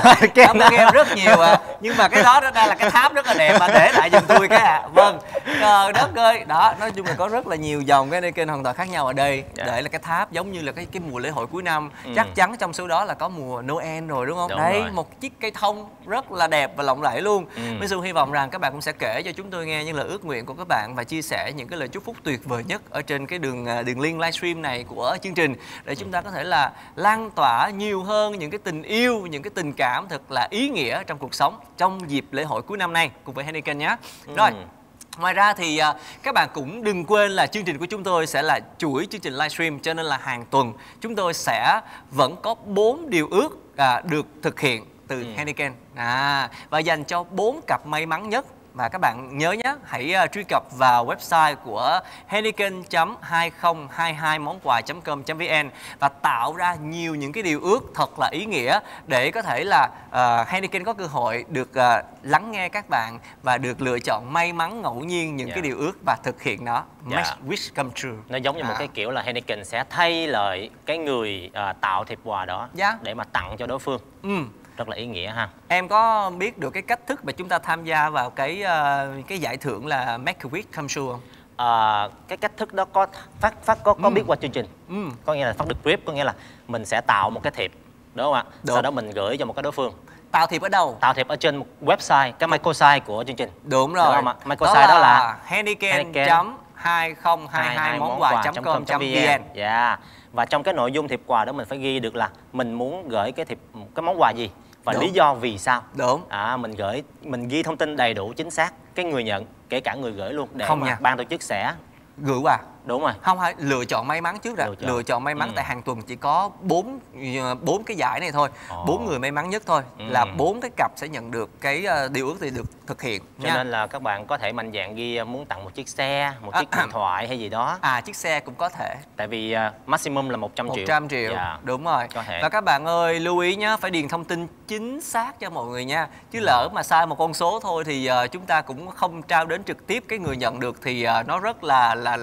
Cảm ơn em rất nhiều ạ. Nhưng mà cái đó đó đây là cái tháp rất là đẹp mà để lại giùm tôi cái ạ. Vâng. Trời đất ơi. Đó, nói chung là có rất là nhiều dòng cái kênh hoàn toàn khác nhau ở đây. Dạ. Để là cái tháp giống như là cái cái mùa lễ hội cuối năm. Ừ. Chắc chắn trong số đó là có mùa Noel rồi đúng không? Đúng Đấy, rồi. một chiếc cây thông rất là đẹp và lộng lẫy luôn. Ừ. Minh Xu hy vọng rằng các bạn cũng sẽ kể cho chúng tôi nghe những lời ước nguyện của các bạn và chia sẻ những cái lời chúc phúc tuyệt vời nhất ở trên cái đường đường link livestream này của chương trình để chúng ta có thể là lan tỏa nhiều hơn những cái tình yêu, những cái tình cảm thật là ý nghĩa trong cuộc sống trong dịp lễ hội cuối năm nay cùng với Heineken nhé. Rồi. Ừ. Ngoài ra thì uh, các bạn cũng đừng quên là chương trình của chúng tôi sẽ là chuỗi chương trình livestream, cho nên là hàng tuần chúng tôi sẽ vẫn có bốn điều ước uh, được thực hiện từ Ừ. Heineken à, và dành cho bốn cặp may mắn nhất. Và các bạn nhớ nhé, hãy uh, truy cập vào website của heineken chấm hai không hai hai món quà chấm com chấm vn và tạo ra nhiều những cái điều ước thật là ý nghĩa để có thể là uh, Heineken có cơ hội được uh, lắng nghe các bạn và được lựa chọn may mắn ngẫu nhiên những Dạ. cái điều ước và thực hiện nó. Dạ. Make wish come true. Nó giống như một À. cái kiểu là Heineken sẽ thay lời cái người à, tạo thiệp quà đó Dạ. để mà tặng cho đối phương. Ừ. Rất là ý nghĩa ha. Em có biết được cái cách thức mà chúng ta tham gia vào cái uh, cái giải thưởng là Make a Wish Come True không? À, cái cách thức đó có phát phát có có Ừ. biết qua chương trình. Ừ. Có nghĩa là phát được brief, có nghĩa là mình sẽ tạo một cái thiệp, đúng không ạ? Đúng. Sau đó mình gửi cho một cái đối phương. Tạo thiệp ở đâu? Tạo thiệp ở trên một website, cái microsite của chương trình. Đúng rồi. Đúng không ạ? Microsite đó là Heineken chấm hai không hai hai món quà chấm com chấm vn. Dạ. Và trong cái nội dung thiệp quà đó mình phải ghi được là mình muốn gửi cái thiệp cái món quà gì và Đúng. lý do vì sao. Đúng. À, mình gửi mình ghi thông tin đầy đủ chính xác cái người nhận, kể cả người gửi luôn để Không mà nha. ban tổ chức sẽ Gửi quà. đúng rồi. Không phải lựa chọn may mắn trước đã. Lựa Lựa chọn. chọn, may mắn Ừ. tại hàng tuần chỉ có bốn bốn cái giải này thôi. Ồ. Bốn người may mắn nhất thôi Ừ. là bốn cái cặp sẽ nhận được cái uh, điều ước thì được thực hiện Cho nha. nên là các bạn có thể mạnh dạn ghi muốn tặng một chiếc xe, một chiếc điện thoại hay gì đó. À, chiếc xe cũng có thể. Tại vì uh, maximum là một trăm triệu. một trăm triệu. Dạ. Đúng rồi. Có thể. Và các bạn ơi lưu ý nhé, phải điền thông tin chính xác cho mọi người nha. Chứ lỡ mà sai một con số thôi thì uh, chúng ta cũng không trao đến trực tiếp cái người nhận được thì uh, nó rất là là là là, là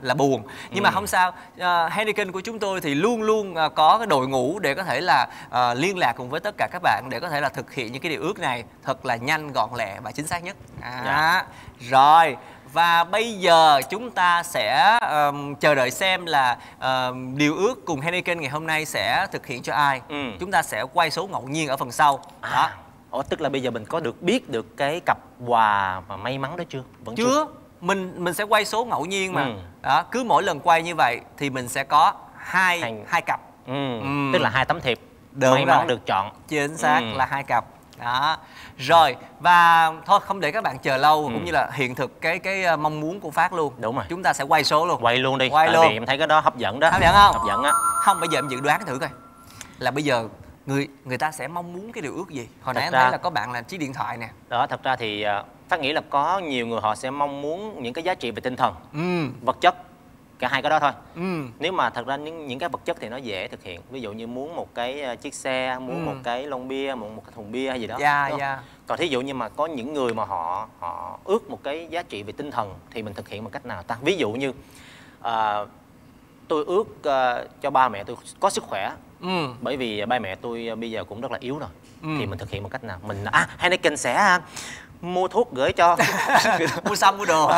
là buồn. Nhưng ừ. mà không sao, uh, Heineken của chúng tôi thì luôn luôn uh, có cái đội ngũ để có thể là uh, liên lạc cùng với tất cả các bạn để có thể là thực hiện những cái điều ước này thật là nhanh, gọn lẹ và chính xác nhất. À, dạ. Rồi. Và bây giờ chúng ta sẽ um, chờ đợi xem là um, điều ước cùng Heineken ngày hôm nay sẽ thực hiện cho ai. ừ. Chúng ta sẽ quay số ngẫu nhiên ở phần sau. À. Đó. Ồ, tức là bây giờ mình có được biết được cái cặp quà mà may mắn đó chưa? Vẫn chưa. chưa. Mình mình sẽ quay số ngẫu nhiên mà. ừ. Đó, cứ mỗi lần quay như vậy thì mình sẽ có hai hai, hai cặp. ừ. Ừ. Tức là hai tấm thiệp Đúng may rồi. mắn được chọn. Chính xác ừ. là hai cặp. Đó. Rồi, và thôi không để các bạn chờ lâu, ừ. cũng như là hiện thực cái cái mong muốn của Phát luôn. Đúng rồi. Chúng ta sẽ quay số luôn. Quay luôn đi. Quay Tại luôn. vì em thấy cái đó hấp dẫn đó. Hấp dẫn không? Hấp dẫn á. Không, bây giờ em dự đoán thử coi. Là bây giờ người người ta sẽ mong muốn cái điều ước gì? Hồi nãy em ra... thấy là có bạn là chiếc điện thoại nè. Đó, thật ra thì Phát nghĩ là có nhiều người họ sẽ mong muốn những cái giá trị về tinh thần, ừ. vật chất. Cả hai cái đó thôi. ừ. Nếu mà thật ra những những cái vật chất thì nó dễ thực hiện. Ví dụ như muốn một cái chiếc xe, muốn ừ. một cái lon bia, muốn một cái thùng bia hay gì đó. Dạ, dạ. Còn thí dụ như mà có những người mà họ họ ước một cái giá trị về tinh thần thì mình thực hiện bằng cách nào ta? Ví dụ như uh, tôi ước uh, cho ba mẹ tôi có sức khỏe. ừ. Bởi vì ba mẹ tôi bây giờ cũng rất là yếu rồi. ừ. Thì mình thực hiện bằng cách nào? Mình à Heineken sẽ mua thuốc gửi cho mua xăm mua đồ.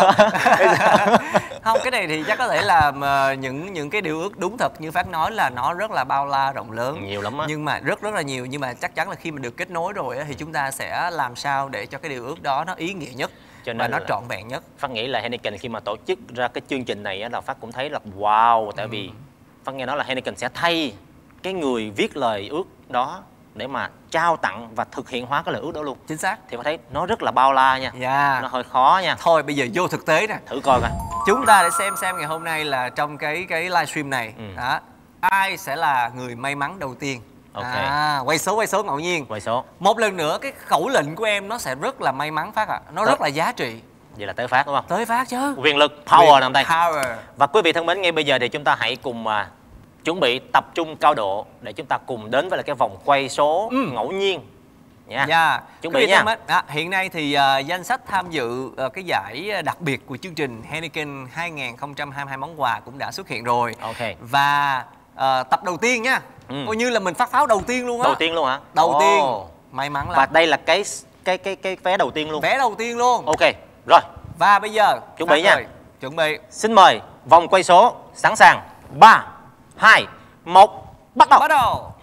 Không, cái này thì chắc có thể là những những cái điều ước đúng thật như Phát nói là nó rất là bao la rộng lớn, nhiều lắm á, nhưng mà rất rất là nhiều, nhưng mà chắc chắn là khi mình được kết nối rồi thì chúng ta sẽ làm sao để cho cái điều ước đó nó ý nghĩa nhất cho nên và nó là trọn vẹn nhất. Phát nghĩ là Heineken khi mà tổ chức ra cái chương trình này là Phát cũng thấy là wow, tại ừ. vì Phát nghe nói là Heineken sẽ thay cái người viết lời ước đó để mà trao tặng và thực hiện hóa cái lời ước đó luôn. Chính xác. Thì có thấy nó rất là bao la nha. Yeah. Nó hơi khó nha. Thôi bây giờ vô thực tế nè. Thử coi coi. Chúng ta để xem xem ngày hôm nay là trong cái cái livestream này, ừ. đó, ai sẽ là người may mắn đầu tiên. Okay. À, quay số quay số ngẫu nhiên. Quay số. Một lần nữa cái khẩu lệnh của em nó sẽ rất là may mắn Phát ạ. À. Nó Đó. rất là giá trị. Vậy là tới Phát đúng không? Tới Phát chứ. Quyền lực, power nằm đây. Power. Và quý vị thân mến, ngay bây giờ thì chúng ta hãy cùng mà chuẩn bị tập trung cao độ để chúng ta cùng đến với lại cái vòng quay số ừ. ngẫu nhiên nha. Yeah. Chuẩn bị nha. À, hiện nay thì uh, danh sách tham dự uh, cái giải đặc biệt của chương trình Heineken hai không hai hai món quà cũng đã xuất hiện rồi. Ok. Và uh, tập đầu tiên nha. Ừ. Coi như là mình phát pháo đầu tiên luôn á. Đầu tiên luôn hả? Đầu oh. tiên. May mắn lắm. Và đây là cái cái cái cái vé đầu tiên luôn. Vé đầu tiên luôn. Ok. Rồi. Và bây giờ chuẩn bị nha. Rồi. Chuẩn bị. Xin mời vòng quay số sẵn sàng. ba hai một bắt đầu. Bắt đầu.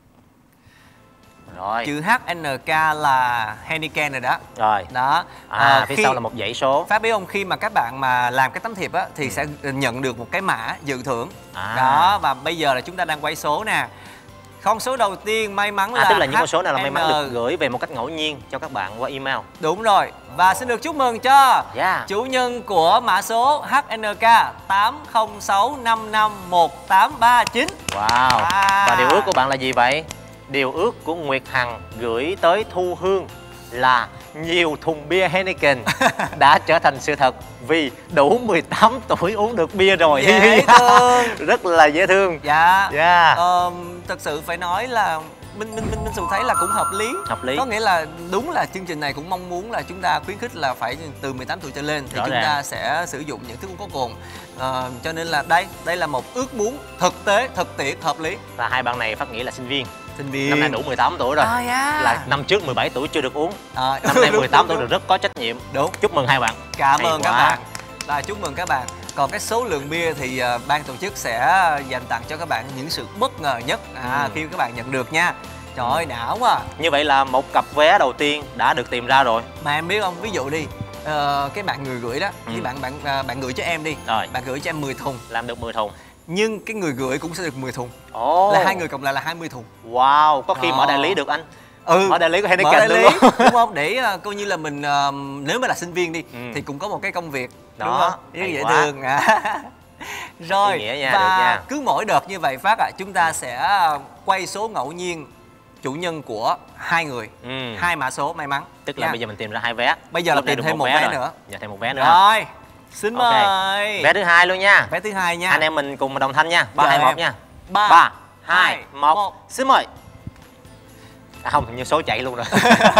Rồi. Chữ hát en ca là Heineken rồi đó. Rồi. Đó. À, à phía khi, sau là một dãy số. Phát biết không, khi mà các bạn mà làm cái tấm thiệp á thì ừ. sẽ nhận được một cái mã dự thưởng. À. Đó, và bây giờ là chúng ta đang quay số nè. Con số đầu tiên may mắn à, là tức là những con số này là may mắn được gửi về một cách ngẫu nhiên cho các bạn qua email. Đúng rồi. Và xin được chúc mừng cho yeah. chủ nhân của mã số hát en ca tám không sáu năm năm một tám ba chín. Wow. À. Và điều ước của bạn là gì vậy? Điều ước của Nguyệt Hằng gửi tới Thu Hương là nhiều thùng bia Heineken đã trở thành sự thật vì đủ mười tám tuổi uống được bia rồi. Dễ thương. Rất là dễ thương. Dạ. Yeah. Ờ, thật sự phải nói là Minh Minh Minh Minh Sùng thấy là cũng hợp lý. Hợp lý. Có nghĩa là đúng là chương trình này cũng mong muốn là chúng ta khuyến khích là phải từ mười tám tuổi trở lên thì Rõ chúng ràng. ta sẽ sử dụng những thức uống có cồn. Ờ, cho nên là đây, đây là một ước muốn thực tế, thực tiễn, hợp lý. Và hai bạn này Phát nghĩ là sinh viên. Sinh viên. Năm nay đủ mười tám tuổi rồi. À, yeah. Là năm trước mười bảy tuổi chưa được uống. À, năm nay mười tám tuổi được rất có trách nhiệm. Đúng. Chúc mừng hai bạn. Cảm Hay ơn quá. các bạn. Là chúc mừng các bạn. Còn cái số lượng bia thì uh, ban tổ chức sẽ dành tặng cho các bạn những sự bất ngờ nhất à, ừ. khi các bạn nhận được nha. Trời ơi, đảo quá. Như vậy là một cặp vé đầu tiên đã được tìm ra rồi. Mà em biết không, ví dụ đi, uh, cái bạn người gửi đó, ừ. thì bạn bạn uh, bạn gửi cho em đi. Rồi. Bạn gửi cho em mười thùng. Làm được mười thùng. Nhưng cái người gửi cũng sẽ được mười thùng. Oh. Là hai người cộng lại là hai mươi thùng. Wow, có khi đó. Mở đại lý được anh. Ừ, mở đại lý của Heineken luôn, luôn. Đúng không? Để uh, coi như là mình uh, nếu mà là sinh viên đi ừ. thì cũng có một cái công việc. Đó, đúng không? Dễ thương. Rồi, nha, và nha. cứ mỗi đợt như vậy Phát ạ, à, chúng ta sẽ quay số ngẫu nhiên chủ nhân của hai người, ừ. hai mã số may mắn. Tức là nha. Bây giờ mình tìm ra hai vé. Bây giờ là tìm thêm một vé, vé nữa. Giờ thêm một vé nữa. Rồi, xin okay. mời. Vé thứ hai luôn nha. Vé thứ hai nha. Anh em mình cùng đồng thanh nha. Ba hai một nha. Ba hai một. Xin mời. À, không, như số chạy luôn rồi.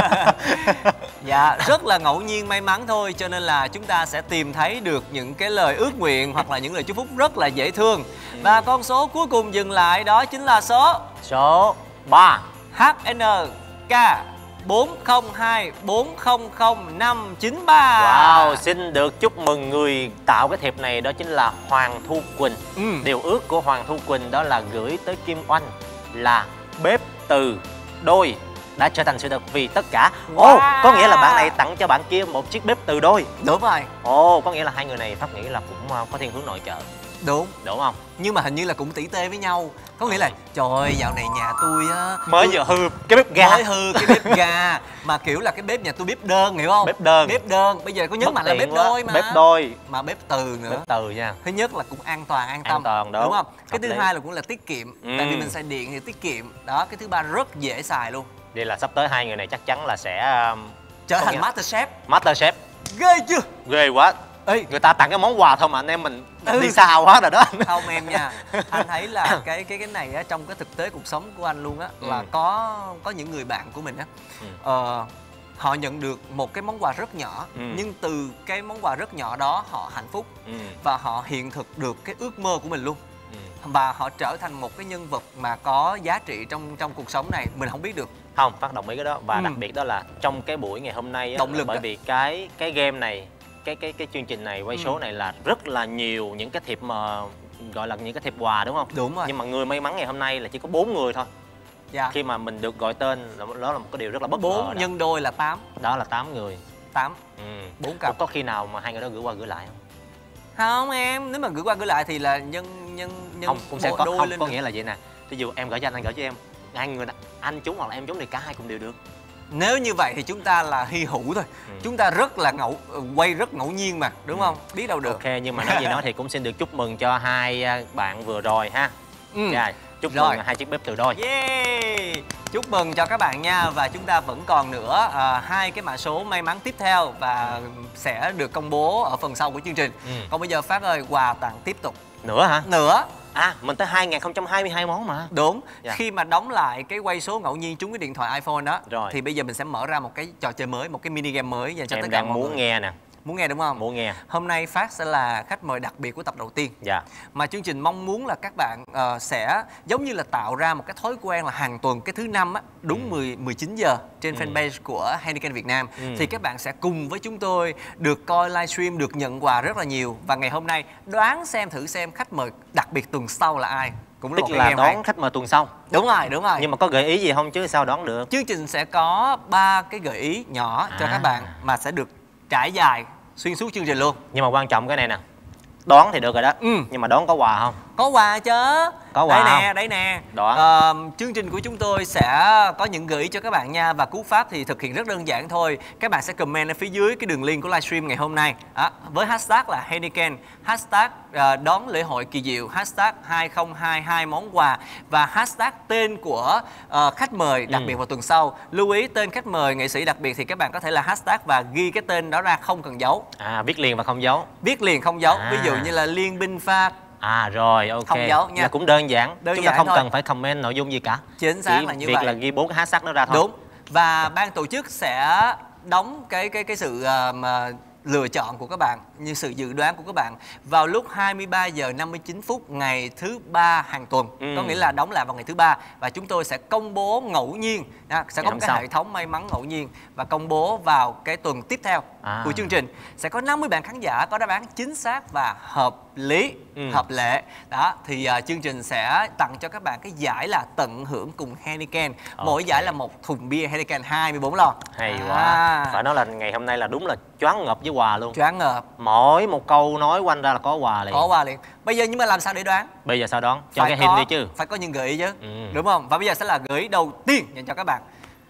Dạ, rất là ngẫu nhiên may mắn thôi, cho nên là chúng ta sẽ tìm thấy được những cái lời ước nguyện hoặc là những lời chúc phúc rất là dễ thương. Ừ. Và con số cuối cùng dừng lại đó chính là số số ba H N K bốn không hai bốn không không năm chín ba. Wow, xin được chúc mừng người tạo cái thiệp này, đó chính là Hoàng Thu Quỳnh. Ừ. Điều ước của Hoàng Thu Quỳnh đó là gửi tới Kim Oanh là bếp từ đôi đã trở thành sự thật vì tất cả. Ồ, wow. Có nghĩa là bạn này tặng cho bạn kia một chiếc bếp từ đôi. Đúng rồi. Ồ, có nghĩa là hai người này Pháp nghĩ là cũng có thiên hướng nội trợ. Đúng. Đúng không? Nhưng mà hình như là cũng tỉ tê với nhau. Có nghĩa là trời ơi, dạo này nhà tôi á mới tôi... vừa hư cái bếp ga. Mới hư cái bếp ga. Mà kiểu là cái bếp nhà tôi bếp đơn, hiểu không? Bếp đơn. Bếp đơn. Bây giờ có nhấn mạnh là bếp quá. Đôi mà. Bếp đôi. Mà bếp từ nữa. Bếp từ nha. Thứ nhất là cũng an toàn, an tâm. An toàn, đúng. Đúng không? Cái Hợp thứ lý. hai là cũng là tiết kiệm. Ừ. Tại vì mình xài điện thì tiết kiệm. Đó, cái thứ ba rất dễ xài luôn. Vậy là sắp tới hai người này chắc chắn là sẽ trở thành Masterchef. Masterchef. Ghê chưa? Ghê quá. Ê. Người ta tặng cái món quà thôi mà anh em mình ừ. đi xa quá rồi đó. Không em nha. Anh thấy là cái cái cái này á, trong cái thực tế cuộc sống của anh luôn á, ừ. là có có những người bạn của mình á, ừ. ờ, họ nhận được một cái món quà rất nhỏ, ừ. nhưng từ cái món quà rất nhỏ đó họ hạnh phúc, ừ. và họ hiện thực được cái ước mơ của mình luôn. Ừ. Và họ trở thành một cái nhân vật mà có giá trị trong trong cuộc sống này, mình không biết được. Không, Phát đồng ý cái đó. Và ừ. đặc biệt đó là trong cái buổi ngày hôm nay á, động lực bởi đó. vì cái cái game này, cái cái cái chương trình này, quay ừ. số này là rất là nhiều những cái thiệp mà gọi là những cái thiệp quà, đúng không? Đúng rồi. Nhưng mà người may mắn ngày hôm nay là chỉ có bốn người thôi. Dạ. Khi mà mình được gọi tên, đó là một cái điều rất là bất ngờ. Bốn nhân đôi là tám. Đó là tám người. Tám. Ừ. Bốn cặp. Có khi nào mà hai người đó gửi qua gửi lại không? Không em, nếu mà gửi qua gửi lại thì là nhân nhân nhân không cũng sẽ có đôi không lên có được. nghĩa là vậy nè. Ví dụ em gửi cho anh, anh gửi cho em, hai người đó, anh trúng hoặc là em trúng thì cả hai cùng đều được. Nếu như vậy thì chúng ta là hy hữu thôi. Ừ. Chúng ta rất là ngẫu quay rất ngẫu nhiên mà, đúng ừ. không? Biết đâu được. Ok, nhưng mà nói gì nói thì cũng xin được chúc mừng cho hai bạn vừa rồi ha. Ừ. Yeah, chúc rồi. mừng hai chiếc bếp từ đôi. Yeah. Chúc mừng cho các bạn nha. Và chúng ta vẫn còn nữa à, hai cái mã số may mắn tiếp theo và sẽ được công bố ở phần sau của chương trình. Ừ. Còn bây giờ Phát ơi, quà tặng tiếp tục. Nữa hả? Nữa. À, mình tới hai nghìn không trăm hai mươi hai món mà. Đúng. Dạ. Khi mà đóng lại cái quay số ngẫu nhiên trúng cái điện thoại iPhone đó, rồi. thì bây giờ mình sẽ mở ra một cái trò chơi mới, một cái mini game mới dành cho em tất cả mọi người. Em đang muốn nghe nè. Muốn nghe đúng không? Muốn nghe. Hôm nay Phát sẽ là khách mời đặc biệt của tập đầu tiên. Dạ. Mà chương trình mong muốn là các bạn uh, sẽ giống như là tạo ra một cái thói quen là hàng tuần cái thứ năm á, đúng ừ. mười, mười chín giờ trên ừ. fanpage của Heineken Việt Nam, ừ. thì các bạn sẽ cùng với chúng tôi được coi livestream, được nhận quà rất là nhiều. Và ngày hôm nay đoán xem thử xem khách mời đặc biệt tuần sau là ai. Cũng là tức là đón hay. Khách mời tuần sau. Đúng rồi, đúng rồi. Nhưng mà có gợi ý gì không chứ sao đoán được? Chương trình sẽ có ba cái gợi ý nhỏ à. cho các bạn mà sẽ được trải dài xuyên suốt chương trình luôn. Nhưng mà quan trọng cái này nè, đoán thì được rồi đó, ừ. nhưng mà đoán có quà không? Có quà chứ. Có quà đây không? nè, đây nè. Đoán. À, chương trình của chúng tôi sẽ có những gợi ý cho các bạn nha. Và cú pháp thì thực hiện rất đơn giản thôi. Các bạn sẽ comment ở phía dưới cái đường link của livestream ngày hôm nay à, với hashtag là Heineken, hashtag uh, đón lễ hội kỳ diệu, hashtag hai không hai hai món quà và hashtag tên của uh, khách mời đặc ừ. biệt vào tuần sau. Lưu ý tên khách mời nghệ sĩ đặc biệt thì các bạn có thể là hashtag và ghi cái tên đó ra, không cần dấu. À, viết liền và không dấu. Viết liền không dấu. À. Ví dụ như là Liên Binh Phát. À rồi, ok. Không dấu nha. Là cũng đơn giản. Đơn Chúng giản ta không thôi. cần phải comment nội dung gì cả. Chính xác chỉ là như việc vậy. là ghi bốn cái hashtag đó ra thôi. Đúng. Và ban tổ chức sẽ đóng cái cái cái sự uh, mà lựa chọn của các bạn, như sự dự đoán của các bạn vào lúc hai mươi ba giờ năm mươi chín phút ngày thứ ba hàng tuần. Ừ. Có nghĩa là đóng lại vào ngày thứ ba và chúng tôi sẽ công bố ngẫu nhiên, à, sẽ có một cái sau. hệ thống may mắn ngẫu nhiên và công bố vào cái tuần tiếp theo à. của chương trình. Sẽ có năm mươi bạn khán giả có đáp án chính xác và hợp lý, ừ. hợp lệ. Đó thì uh, chương trình sẽ tặng cho các bạn cái giải là tận hưởng cùng Heineken. Okay. Mỗi giải là một thùng bia Heineken hai mươi bốn lon. Hay à. quá. Phải nói là ngày hôm nay là đúng là choáng ngợp với quà luôn. Choáng ngợp. Mỗi một câu nói quanh ra là có quà liền. Có quà liền. Bây giờ nhưng mà làm sao để đoán? Bây giờ sao đoán? Cho phải cái hint đi chứ. Phải có những gợi ý chứ. Ừ. Đúng không? Và bây giờ sẽ là gợi ý đầu tiên dành cho các bạn.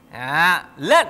À, lên.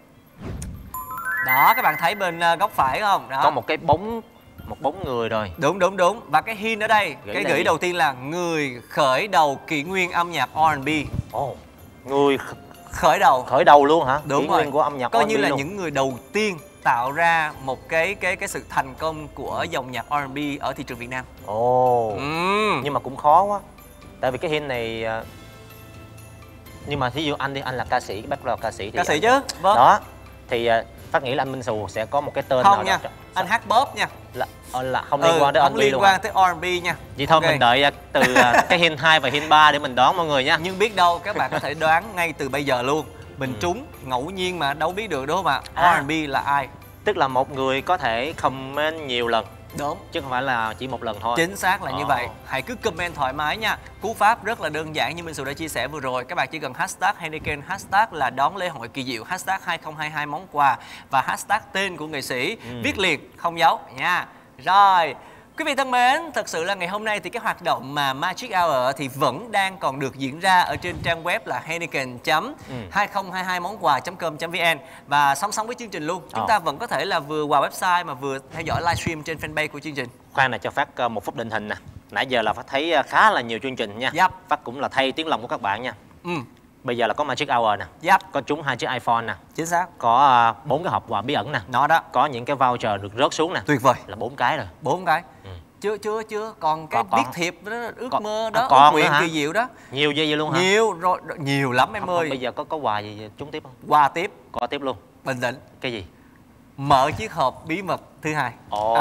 Đó, các bạn thấy bên uh, góc phải không? Đó. Có một cái bóng, một bóng người rồi. Đúng đúng đúng. Và cái hint ở đây, gợi cái gợi ý đầu tiên là người khởi đầu kỷ nguyên âm nhạc R and B. Ồ, oh, người khởi đầu. Khởi đầu luôn hả? Đúng kỷ rồi. nguyên của âm nhạc coi R and B như là luôn. những người đầu tiên tạo ra một cái cái cái sự thành công của dòng nhạc R and B ở thị trường Việt Nam. Ồ. Oh. Ừ. Nhưng mà cũng khó quá. Tại vì cái hint này Nhưng mà thí dụ anh đi, anh là ca sĩ, background ca sĩ thì ca sĩ anh... chứ, vâng. Đó thì uh, Phát nghĩ là anh Minh Xù sẽ có một cái tên không nào nha đó. Anh hát pop nha, là, là không liên ừ, quan tới không liên quan tới R and B nha. Vậy thôi okay. Mình đợi từ uh, cái hint hai và hint ba để mình đoán mọi người nha. Nhưng biết đâu các bạn có thể đoán ngay từ bây giờ luôn. Mình ừ. trúng ngẫu nhiên mà đâu biết được đúng không ạ? à. R and B là ai? Tức là một người có thể comment nhiều lần. Đúng. Chứ không phải là chỉ một lần thôi. Chính xác là ờ. như vậy. Hãy cứ comment thoải mái nha. Cú pháp rất là đơn giản như Minh Xù đã chia sẻ vừa rồi. Các bạn chỉ cần hashtag Heineken, hashtag là đón lễ hội kỳ diệu, hashtag hai không hai hai món quà và hashtag tên của nghệ sĩ. ừ. Viết liền, không dấu nha. Rồi, quý vị thân mến, thật sự là ngày hôm nay thì cái hoạt động mà Magic Hour thì vẫn đang còn được diễn ra ở trên trang web là heineken chấm hai không hai hai món quà chấm com chấm vn và song song với chương trình luôn. Chúng ta vẫn có thể là vừa vào website mà vừa theo dõi livestream trên fanpage của chương trình. Khoan này cho Phát một phút định hình nè. Nãy giờ là Phát thấy khá là nhiều chương trình nha. Yep. Phát cũng là thay tiếng lòng của các bạn nha. Ừ. Bây giờ là có Magic Hour nè. Yep. Có trúng hai chiếc iPhone nè. Chính xác. Có bốn uh, cái hộp quà bí ẩn nè. Nó đó. Có những cái voucher được rớt xuống nè. Tuyệt vời. Là bốn cái rồi. Bốn cái. Ừ. Chưa chưa chưa còn cái còn, viết thiệp đó, ước còn, mơ đó, à, còn ước nguyện kỳ diệu đó. Nhiều gì vậy luôn hả? Nhiều rồi, nhiều lắm em không, ơi. Không, bây giờ có có quà gì trúng tiếp không? Quà tiếp. Có tiếp luôn. Bình tĩnh. Cái gì? Mở chiếc hộp bí mật thứ hai. Oh.